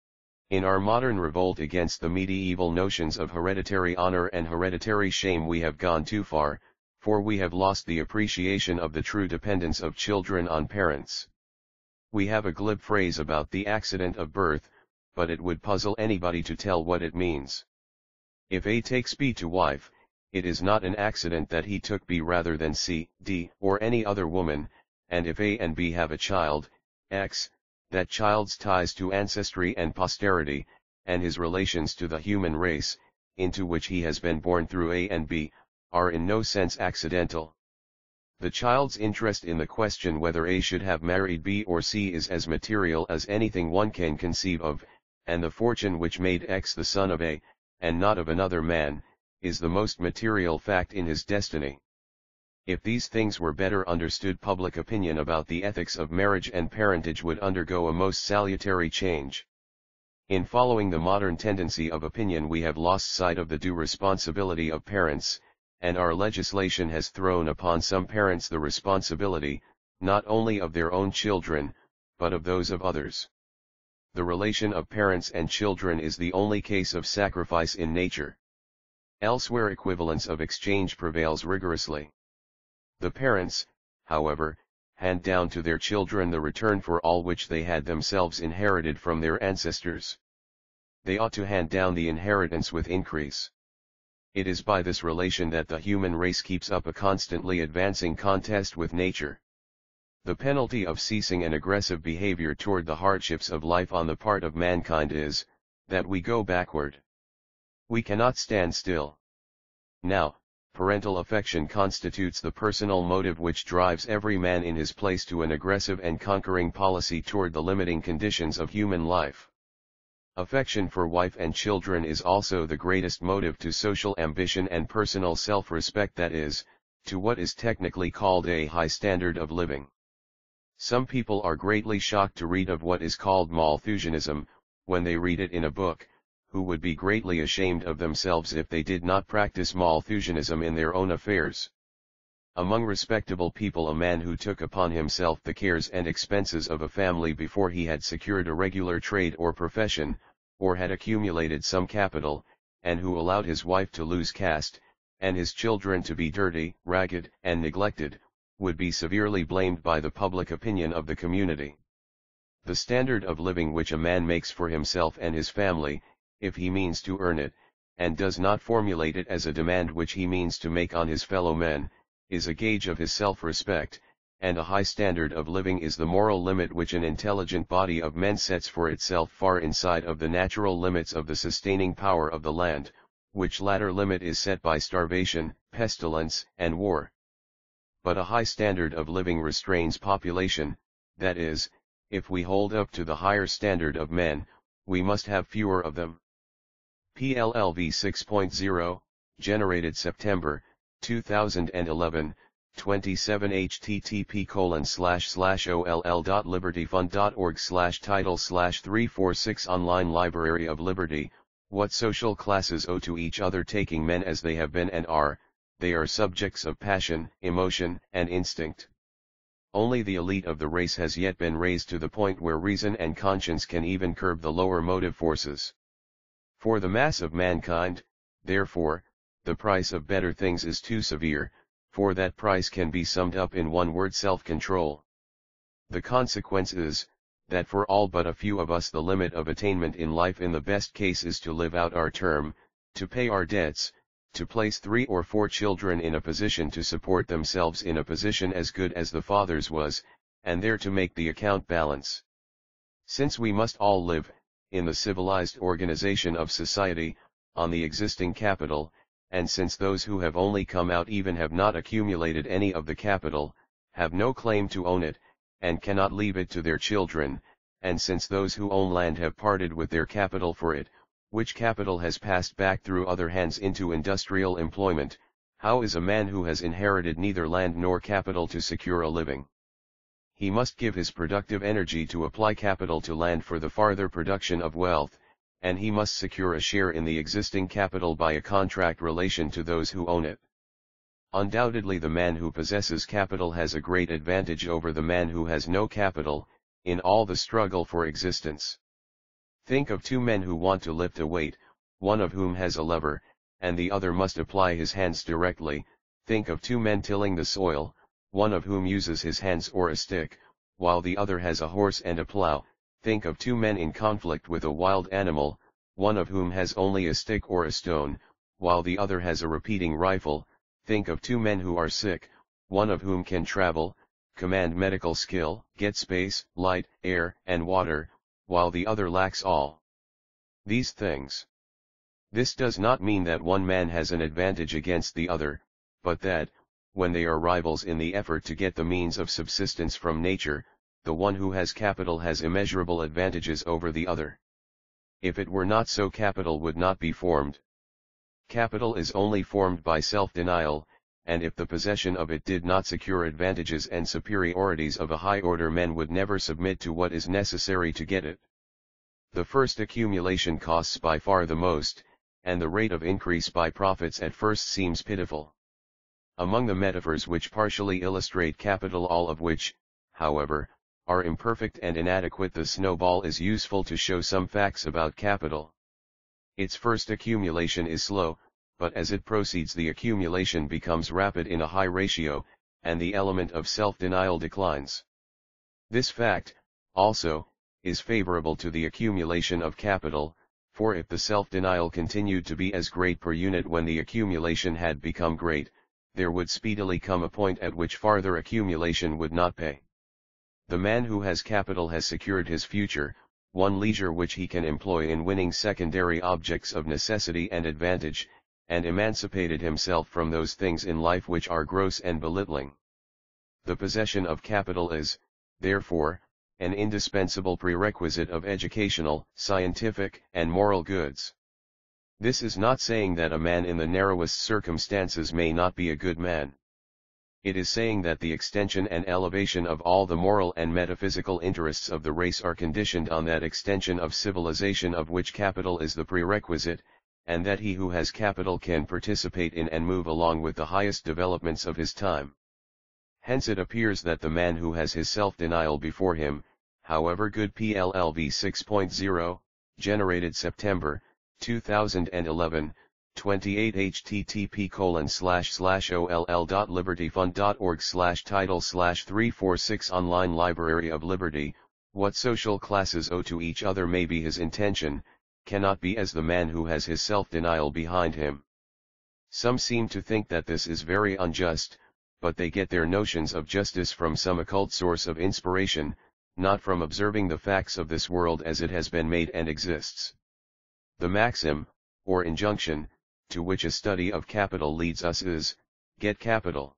In our modern revolt against the medieval notions of hereditary honor and hereditary shame we have gone too far, for we have lost the appreciation of the true dependence of children on parents. We have a glib phrase about the accident of birth, but it would puzzle anybody to tell what it means. If A takes B to wife, it is not an accident that he took B rather than C, D, or any other woman, and if A and B have a child, X, that child's ties to ancestry and posterity, and his relations to the human race, into which he has been born through A and B, are in no sense accidental. The child's interest in the question whether A should have married B or C is as material as anything one can conceive of, and the fortune which made X the son of A, and not of another man, is the most material fact in his destiny. If these things were better understood, public opinion about the ethics of marriage and parentage would undergo a most salutary change. In following the modern tendency of opinion, we have lost sight of the due responsibility of parents, and our legislation has thrown upon some parents the responsibility, not only of their own children, but of those of others. The relation of parents and children is the only case of sacrifice in nature. Elsewhere equivalence of exchange prevails rigorously. The parents, however, hand down to their children the return for all which they had themselves inherited from their ancestors. They ought to hand down the inheritance with increase. It is by this relation that the human race keeps up a constantly advancing contest with nature. The penalty of ceasing an aggressive behavior toward the hardships of life on the part of mankind is, that we go backward. We cannot stand still. Now, parental affection constitutes the personal motive which drives every man in his place to an aggressive and conquering policy toward the limiting conditions of human life. Affection for wife and children is also the greatest motive to social ambition and personal self-respect, that is, to what is technically called a high standard of living. Some people are greatly shocked to read of what is called Malthusianism, when they read it in a book, who would be greatly ashamed of themselves if they did not practice Malthusianism in their own affairs. Among respectable people, a man who took upon himself the cares and expenses of a family before he had secured a regular trade or profession, or had accumulated some capital, and who allowed his wife to lose caste, and his children to be dirty, ragged, and neglected, would be severely blamed by the public opinion of the community. The standard of living which a man makes for himself and his family, if he means to earn it, and does not formulate it as a demand which he means to make on his fellow men, is a gauge of his self-respect, and a high standard of living is the moral limit which an intelligent body of men sets for itself far inside of the natural limits of the sustaining power of the land, which latter limit is set by starvation, pestilence, and war. But a high standard of living restrains population, that is, if we hold up to the higher standard of men, we must have fewer of them. P L L V six point oh, generated September, two thousand eleven, twenty-seven H T T P colon slash slash O L L dot liberty fund dot org slash title slash three forty-six Online Library of Liberty. What social classes owe to each other? Taking men as they have been and are, they are subjects of passion, emotion, and instinct. Only the elite of the race has yet been raised to the point where reason and conscience can even curb the lower motive forces. For the mass of mankind, therefore, the price of better things is too severe, for that price can be summed up in one word: self-control. The consequence is, that for all but a few of us the limit of attainment in life in the best case is to live out our term, to pay our debts, to place three or four children in a position to support themselves in a position as good as the father's was, and there to make the account balance. Since we must all live, in the civilized organization of society, on the existing capital, and since those who have only come out even have not accumulated any of the capital, have no claim to own it, and cannot leave it to their children, and since those who own land have parted with their capital for it, which capital has passed back through other hands into industrial employment, how is a man who has inherited neither land nor capital to secure a living? He must give his productive energy to apply capital to land for the farther production of wealth, and he must secure a share in the existing capital by a contract relation to those who own it. Undoubtedly the man who possesses capital has a great advantage over the man who has no capital, in all the struggle for existence. Think of two men who want to lift a weight, one of whom has a lever, and the other must apply his hands directly. Think of two men tilling the soil, one of whom uses his hands or a stick, while the other has a horse and a plow. Think of two men in conflict with a wild animal, one of whom has only a stick or a stone, while the other has a repeating rifle. Think of two men who are sick, one of whom can travel, command medical skill, get space, light, air, and water, while the other lacks all these things. This does not mean that one man has an advantage against the other, but that, when they are rivals in the effort to get the means of subsistence from nature, the one who has capital has immeasurable advantages over the other. If it were not so, capital would not be formed. Capital is only formed by self-denial, and if the possession of it did not secure advantages and superiorities of a high order, men would never submit to what is necessary to get it. The first accumulation costs by far the most, and the rate of increase by profits at first seems pitiful. Among the metaphors which partially illustrate capital, all of which, however, are imperfect and inadequate, the snowball is useful to show some facts about capital. Its first accumulation is slow, but as it proceeds the accumulation becomes rapid in a high ratio, and the element of self-denial declines. This fact, also, is favorable to the accumulation of capital, for if the self-denial continued to be as great per unit when the accumulation had become great, there would speedily come a point at which farther accumulation would not pay. The man who has capital has secured his future, one leisure which he can employ in winning secondary objects of necessity and advantage, and emancipated himself from those things in life which are gross and belittling. The possession of capital is, therefore, an indispensable prerequisite of educational, scientific, and moral goods. This is not saying that a man in the narrowest circumstances may not be a good man. It is saying that the extension and elevation of all the moral and metaphysical interests of the race are conditioned on that extension of civilization of which capital is the prerequisite, and that he who has capital can participate in and move along with the highest developments of his time. Hence it appears that the man who has his self-denial before him, however good. P L L V six point oh, generated September, two thousand eleven, twenty-eight http colon slash slash oll.libertyfund.org slash title slash three forty-six Online Library of Liberty. What social classes owe to each other may be his intention, cannot be as the man who has his self-denial behind him. Some seem to think that this is very unjust, but they get their notions of justice from some occult source of inspiration, not from observing the facts of this world as it has been made and exists. The maxim, or injunction, to which a study of capital leads us is, get capital.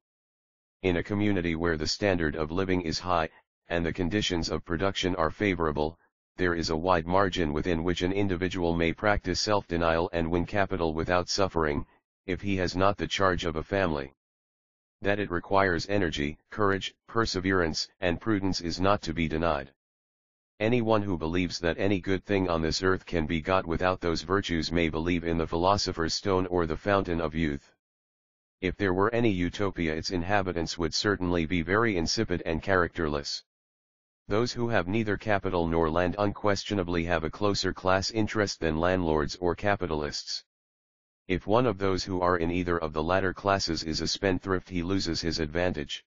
In a community where the standard of living is high, and the conditions of production are favorable, there is a wide margin within which an individual may practice self-denial and win capital without suffering, if he has not the charge of a family. That it requires energy, courage, perseverance, and prudence is not to be denied. Anyone who believes that any good thing on this earth can be got without those virtues may believe in the philosopher's stone or the fountain of youth. If there were any utopia, its inhabitants would certainly be very insipid and characterless. Those who have neither capital nor land unquestionably have a closer class interest than landlords or capitalists. If one of those who are in either of the latter classes is a spendthrift, he loses his advantage.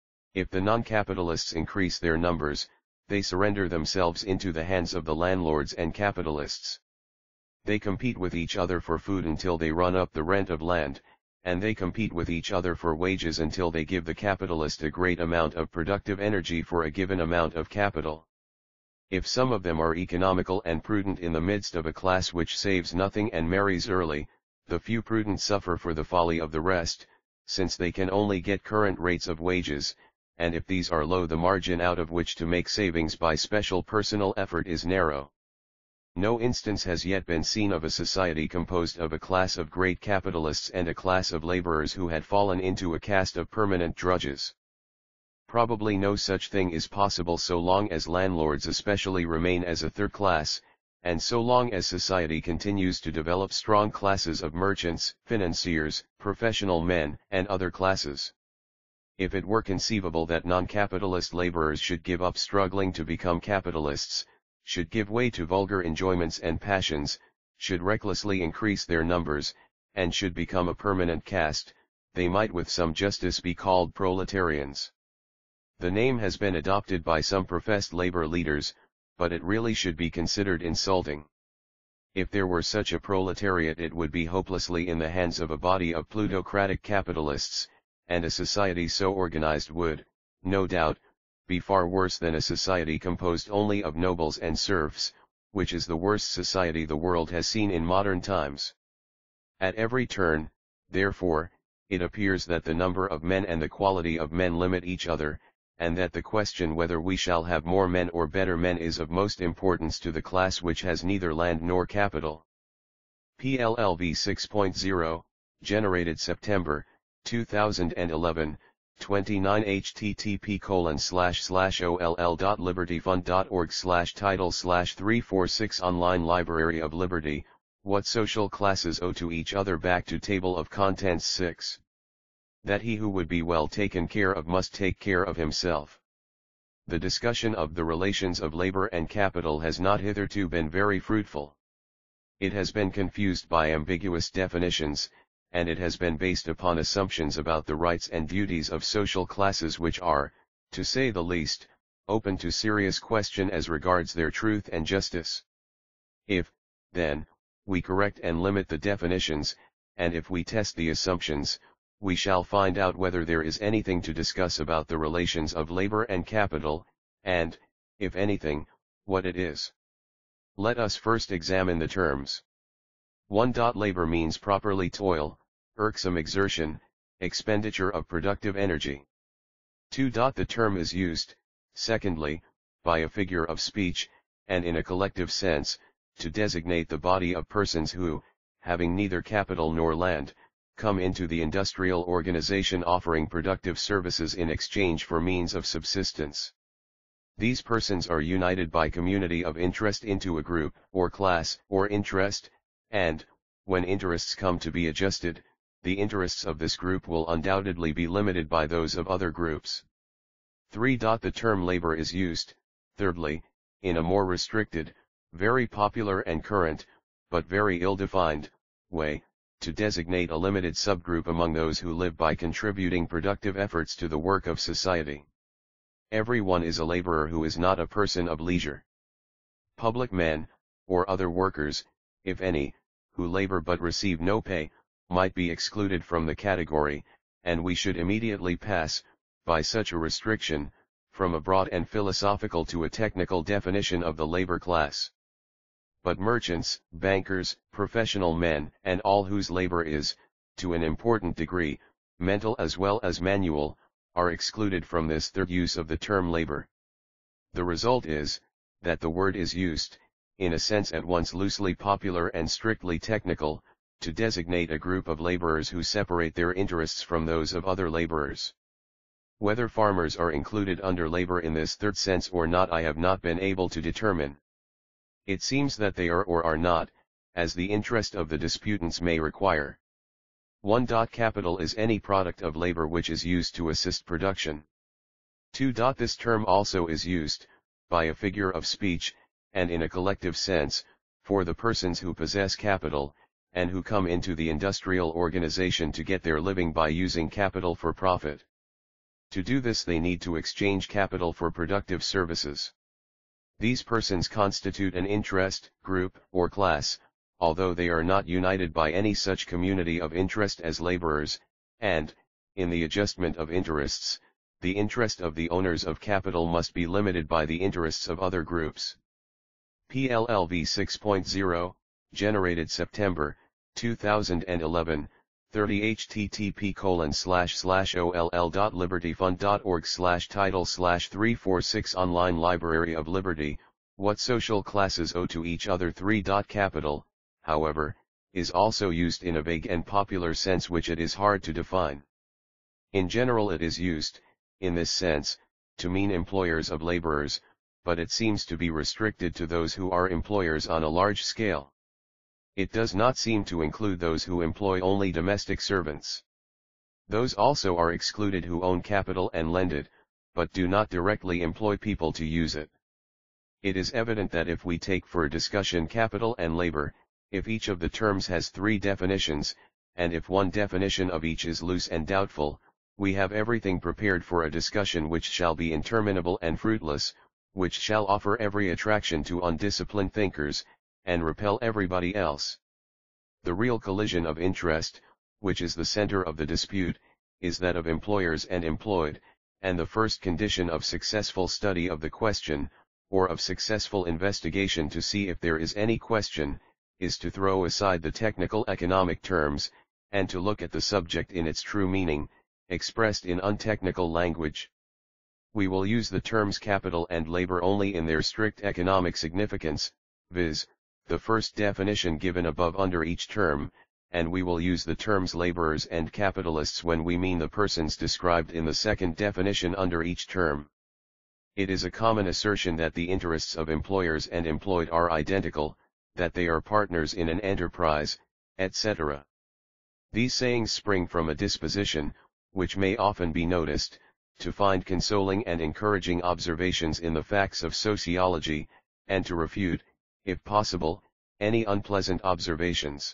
If the non-capitalists increase their numbers, they surrender themselves into the hands of the landlords and capitalists. They compete with each other for food until they run up the rent of land, and they compete with each other for wages until they give the capitalist a great amount of productive energy for a given amount of capital. If some of them are economical and prudent in the midst of a class which saves nothing and marries early, the few prudent suffer for the folly of the rest, since they can only get current rates of wages, and if these are low, the margin out of which to make savings by special personal effort is narrow. No instance has yet been seen of a society composed of a class of great capitalists and a class of laborers who had fallen into a caste of permanent drudges. Probably no such thing is possible so long as landlords especially remain as a third class, and so long as society continues to develop strong classes of merchants, financiers, professional men, and other classes. If it were conceivable that non-capitalist laborers should give up struggling to become capitalists, should give way to vulgar enjoyments and passions, should recklessly increase their numbers, and should become a permanent caste, they might with some justice be called proletarians. The name has been adopted by some professed labor leaders, but it really should be considered insulting. If there were such a proletariat, it would be hopelessly in the hands of a body of plutocratic capitalists, and a society so organized would, no doubt, be far worse than a society composed only of nobles and serfs, which is the worst society the world has seen in modern times. At every turn, therefore, it appears that the number of men and the quality of men limit each other, and that the question whether we shall have more men or better men is of most importance to the class which has neither land nor capital. P L L V six point oh, generated September, two thousand eleven, twenty-nine http colon slash slash oll.libertyfund.org slash title slash three forty-six Online Library of Liberty. What social classes owe to each other. Back to table of contents six. That he who would be well taken care of must take care of himself. The discussion of the relations of labor and capital has not hitherto been very fruitful. It has been confused by ambiguous definitions, and it has been based upon assumptions about the rights and duties of social classes which are, to say the least, open to serious question as regards their truth and justice. If, then, we correct and limit the definitions, and if we test the assumptions, we shall find out whether there is anything to discuss about the relations of labor and capital, and, if anything, what it is. Let us first examine the terms. one. Labor means properly toil, irksome exertion, expenditure of productive energy. two. The term is used, secondly, by a figure of speech, and in a collective sense, to designate the body of persons who, having neither capital nor land, come into the industrial organization offering productive services in exchange for means of subsistence. These persons are united by community of interest into a group, or class, or interest, and, when interests come to be adjusted, the interests of this group will undoubtedly be limited by those of other groups. three. The term labor is used, thirdly, in a more restricted, very popular and current, but very ill-defined, way, to designate a limited subgroup among those who live by contributing productive efforts to the work of society. Everyone is a laborer who is not a person of leisure. Public men, or other workers, if any, who labor but receive no pay, might be excluded from the category, and we should immediately pass, by such a restriction, from a broad and philosophical to a technical definition of the labor class. But merchants, bankers, professional men, and all whose labor is, to an important degree, mental as well as manual, are excluded from this third use of the term labor. The result is, that the word is used, in a sense at once loosely popular and strictly technical, to designate a group of laborers who separate their interests from those of other laborers. Whether farmers are included under labor in this third sense or not I have not been able to determine. It seems that they are or are not, as the interest of the disputants may require. one. Capital is any product of labor which is used to assist production. two. This term also is used, by a figure of speech, and in a collective sense, for the persons who possess capital, and who come into the industrial organization to get their living by using capital for profit. To do this they need to exchange capital for productive services. These persons constitute an interest, group, or class, although they are not united by any such community of interest as laborers, and, in the adjustment of interests, the interest of the owners of capital must be limited by the interests of other groups. P L L V six point oh, generated September, two thousand eleven, thirty H T T P colon slash slash O L L dot liberty fund dot org slash title slash three forty-six Online Library of Liberty. What social classes owe to each other. three. Capital, however, is also used in a vague and popular sense which it is hard to define. In general it is used, in this sense, to mean employers of laborers, but it seems to be restricted to those who are employers on a large scale. It does not seem to include those who employ only domestic servants. Those also are excluded who own capital and lend it, but do not directly employ people to use it. It is evident that if we take for discussion capital and labor, if each of the terms has three definitions, and if one definition of each is loose and doubtful, we have everything prepared for a discussion which shall be interminable and fruitless, which shall offer every attraction to undisciplined thinkers, and repel everybody else. The real collision of interest, which is the center of the dispute, is that of employers and employed, and the first condition of successful study of the question, or of successful investigation to see if there is any question, is to throw aside the technical economic terms, and to look at the subject in its true meaning, expressed in untechnical language. We will use the terms capital and labor only in their strict economic significance, viz., the first definition given above under each term, and we will use the terms laborers and capitalists when we mean the persons described in the second definition under each term. It is a common assertion that the interests of employers and employed are identical, that they are partners in an enterprise, et cetera. These sayings spring from a disposition, which may often be noticed, to find consoling and encouraging observations in the facts of sociology, and to refute, if possible, any unpleasant observations.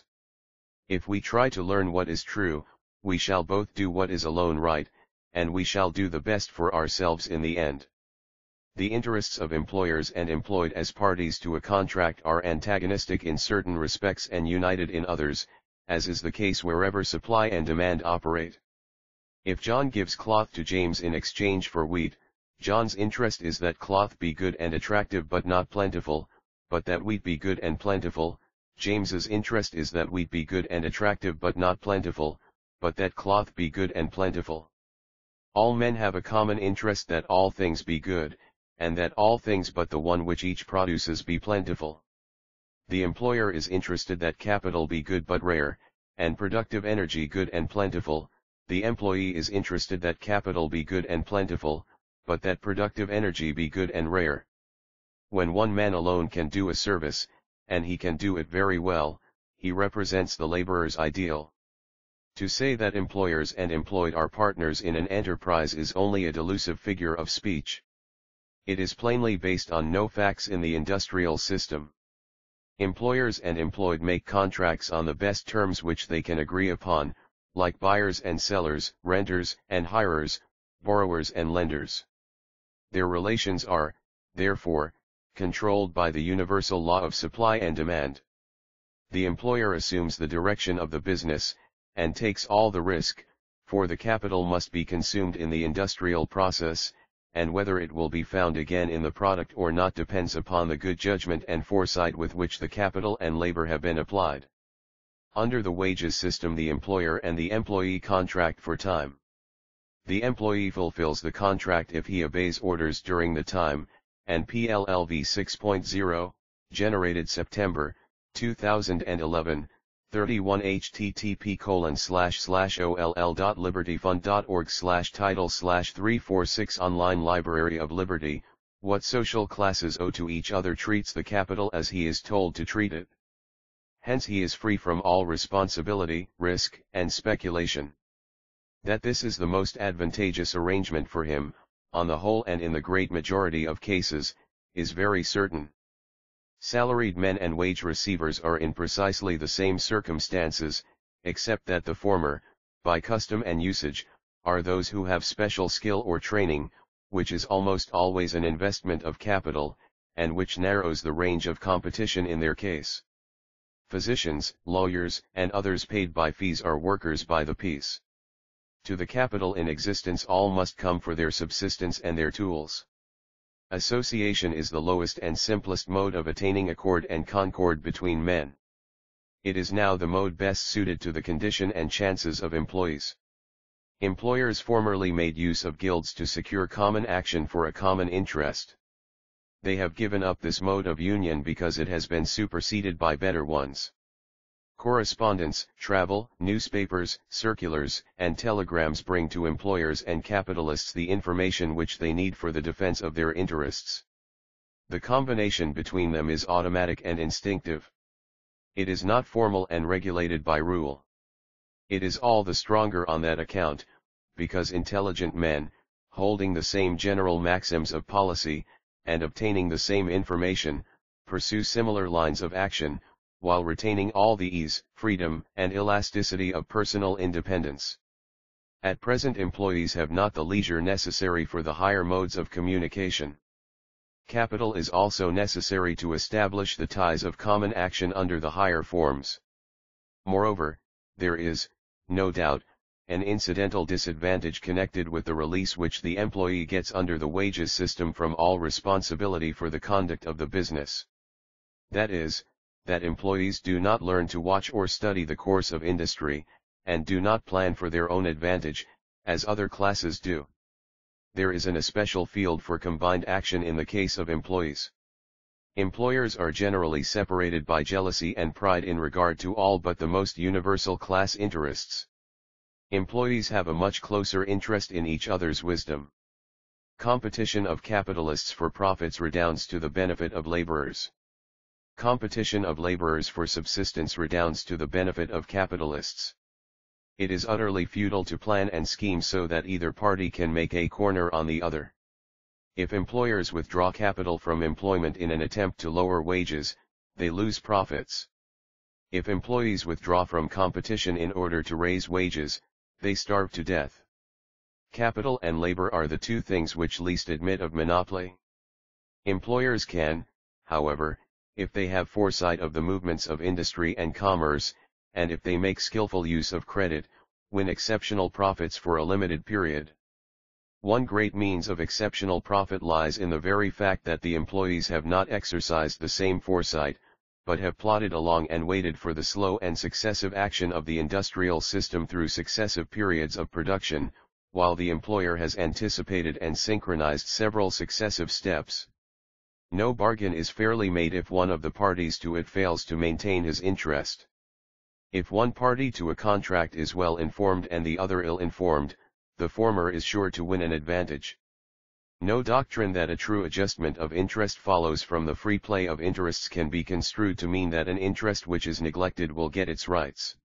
If we try to learn what is true, we shall both do what is alone right, and we shall do the best for ourselves in the end. The interests of employers and employed as parties to a contract are antagonistic in certain respects and united in others, as is the case wherever supply and demand operate. If John gives cloth to James in exchange for wheat, John's interest is that cloth be good and attractive but not plentiful, but that wheat be good and plentiful. James's interest is that wheat be good and attractive but not plentiful, but that cloth be good and plentiful. All men have a common interest that all things be good, and that all things but the one which each produces be plentiful. The employer is interested that capital be good but rare, and productive energy good and plentiful. The employee is interested that capital be good and plentiful, but that productive energy be good and rare. When one man alone can do a service, and he can do it very well, he represents the laborer's ideal. To say that employers and employed are partners in an enterprise is only a delusive figure of speech. It is plainly based on no facts in the industrial system. Employers and employed make contracts on the best terms which they can agree upon, like buyers and sellers, renters and hirers, borrowers and lenders. Their relations are, therefore, controlled by the universal law of supply and demand. The employer assumes the direction of the business, and takes all the risk, for the capital must be consumed in the industrial process, and whether it will be found again in the product or not depends upon the good judgment and foresight with which the capital and labor have been applied. Under the wages system, the employer and the employee contract for time. The employee fulfills the contract if he obeys orders during the time, and P L L V six point oh, generated September two thousand eleven, thirty-one H T T P colon slash slash O L L dot liberty fund dot org slash title slash three forty-six Online Library of Liberty. What social classes owe to each other treats the capital as he is told to treat it. Hence he is free from all responsibility, risk, and speculation. That this is the most advantageous arrangement for him, on the whole and in the great majority of cases, is very certain. Salaried men and wage receivers are in precisely the same circumstances, except that the former, by custom and usage, are those who have special skill or training, which is almost always an investment of capital, and which narrows the range of competition in their case. Physicians, lawyers, and others paid by fees are workers by the piece. To the capital in existence all must come for their subsistence and their tools. Association is the lowest and simplest mode of attaining accord and concord between men. It is now the mode best suited to the condition and chances of employees. Employers formerly made use of guilds to secure common action for a common interest. They have given up this mode of union because it has been superseded by better ones. Correspondence, travel, newspapers, circulars, and telegrams bring to employers and capitalists the information which they need for the defense of their interests. The combination between them is automatic and instinctive. It is not formal and regulated by rule. It is all the stronger on that account, because intelligent men, holding the same general maxims of policy, and obtaining the same information, pursue similar lines of action, while retaining all the ease, freedom, and elasticity of personal independence. At present employees have not the leisure necessary for the higher modes of communication. Capital is also necessary to establish the ties of common action under the higher forms. Moreover, there is, no doubt, an incidental disadvantage connected with the release which the employee gets under the wages system from all responsibility for the conduct of the business. That is, that employees do not learn to watch or study the course of industry, and do not plan for their own advantage, as other classes do. There is an especial field for combined action in the case of employees. Employers are generally separated by jealousy and pride in regard to all but the most universal class interests. Employees have a much closer interest in each other's wisdom. Competition of capitalists for profits redounds to the benefit of laborers. Competition of laborers for subsistence redounds to the benefit of capitalists. It is utterly futile to plan and scheme so that either party can make a corner on the other. If employers withdraw capital from employment in an attempt to lower wages, they lose profits. If employees withdraw from competition in order to raise wages, they starve to death. Capital and labor are the two things which least admit of monopoly. Employers can, however, if they have foresight of the movements of industry and commerce, and if they make skillful use of credit, win exceptional profits for a limited period. One great means of exceptional profit lies in the very fact that the employees have not exercised the same foresight, but have plodded along and waited for the slow and successive action of the industrial system through successive periods of production, while the employer has anticipated and synchronized several successive steps. No bargain is fairly made if one of the parties to it fails to maintain his interest. If one party to a contract is well informed and the other ill-informed, the former is sure to win an advantage. No doctrine that a true adjustment of interest follows from the free play of interests can be construed to mean that an interest which is neglected will get its rights.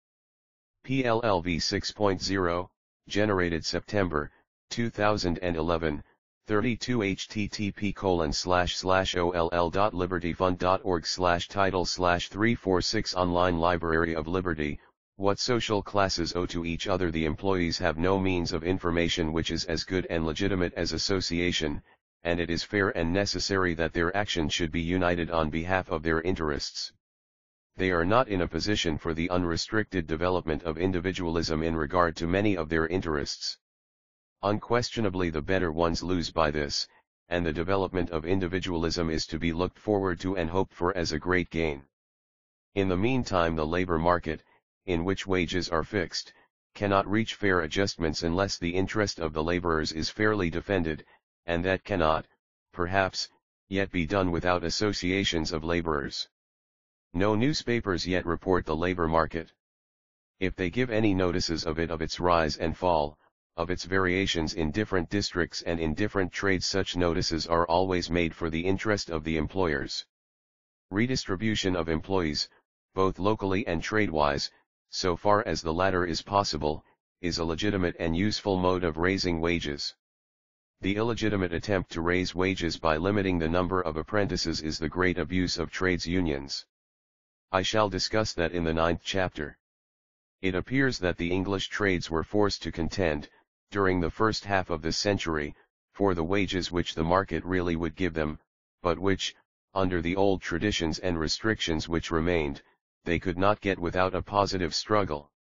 P L L V six point oh, generated September two thousand eleven, thirty-two H T T P colon slash slash O L L dot liberty fund dot org slash title slash three forty-six Online Library of Liberty. What social classes owe to each other. The employees have no means of information which is as good and legitimate as association, and it is fair and necessary that their action should be united on behalf of their interests. They are not in a position for the unrestricted development of individualism in regard to many of their interests. Unquestionably the better ones lose by this, and the development of individualism is to be looked forward to and hoped for as a great gain. In the meantime the labor market, in which wages are fixed, cannot reach fair adjustments unless the interest of the laborers is fairly defended, and that cannot, perhaps, yet be done without associations of laborers. No newspapers yet report the labor market. If they give any notices of it, of its rise and fall, of its variations in different districts and in different trades, such notices are always made for the interest of the employers. Redistribution of employees, both locally and trade-wise, so far as the latter is possible, is a legitimate and useful mode of raising wages. The illegitimate attempt to raise wages by limiting the number of apprentices is the great abuse of trades unions. I shall discuss that in the ninth chapter. It appears that the English trades were forced to contend, during the first half of this century, for the wages which the market really would give them, but which, under the old traditions and restrictions which remained, they could not get without a positive struggle.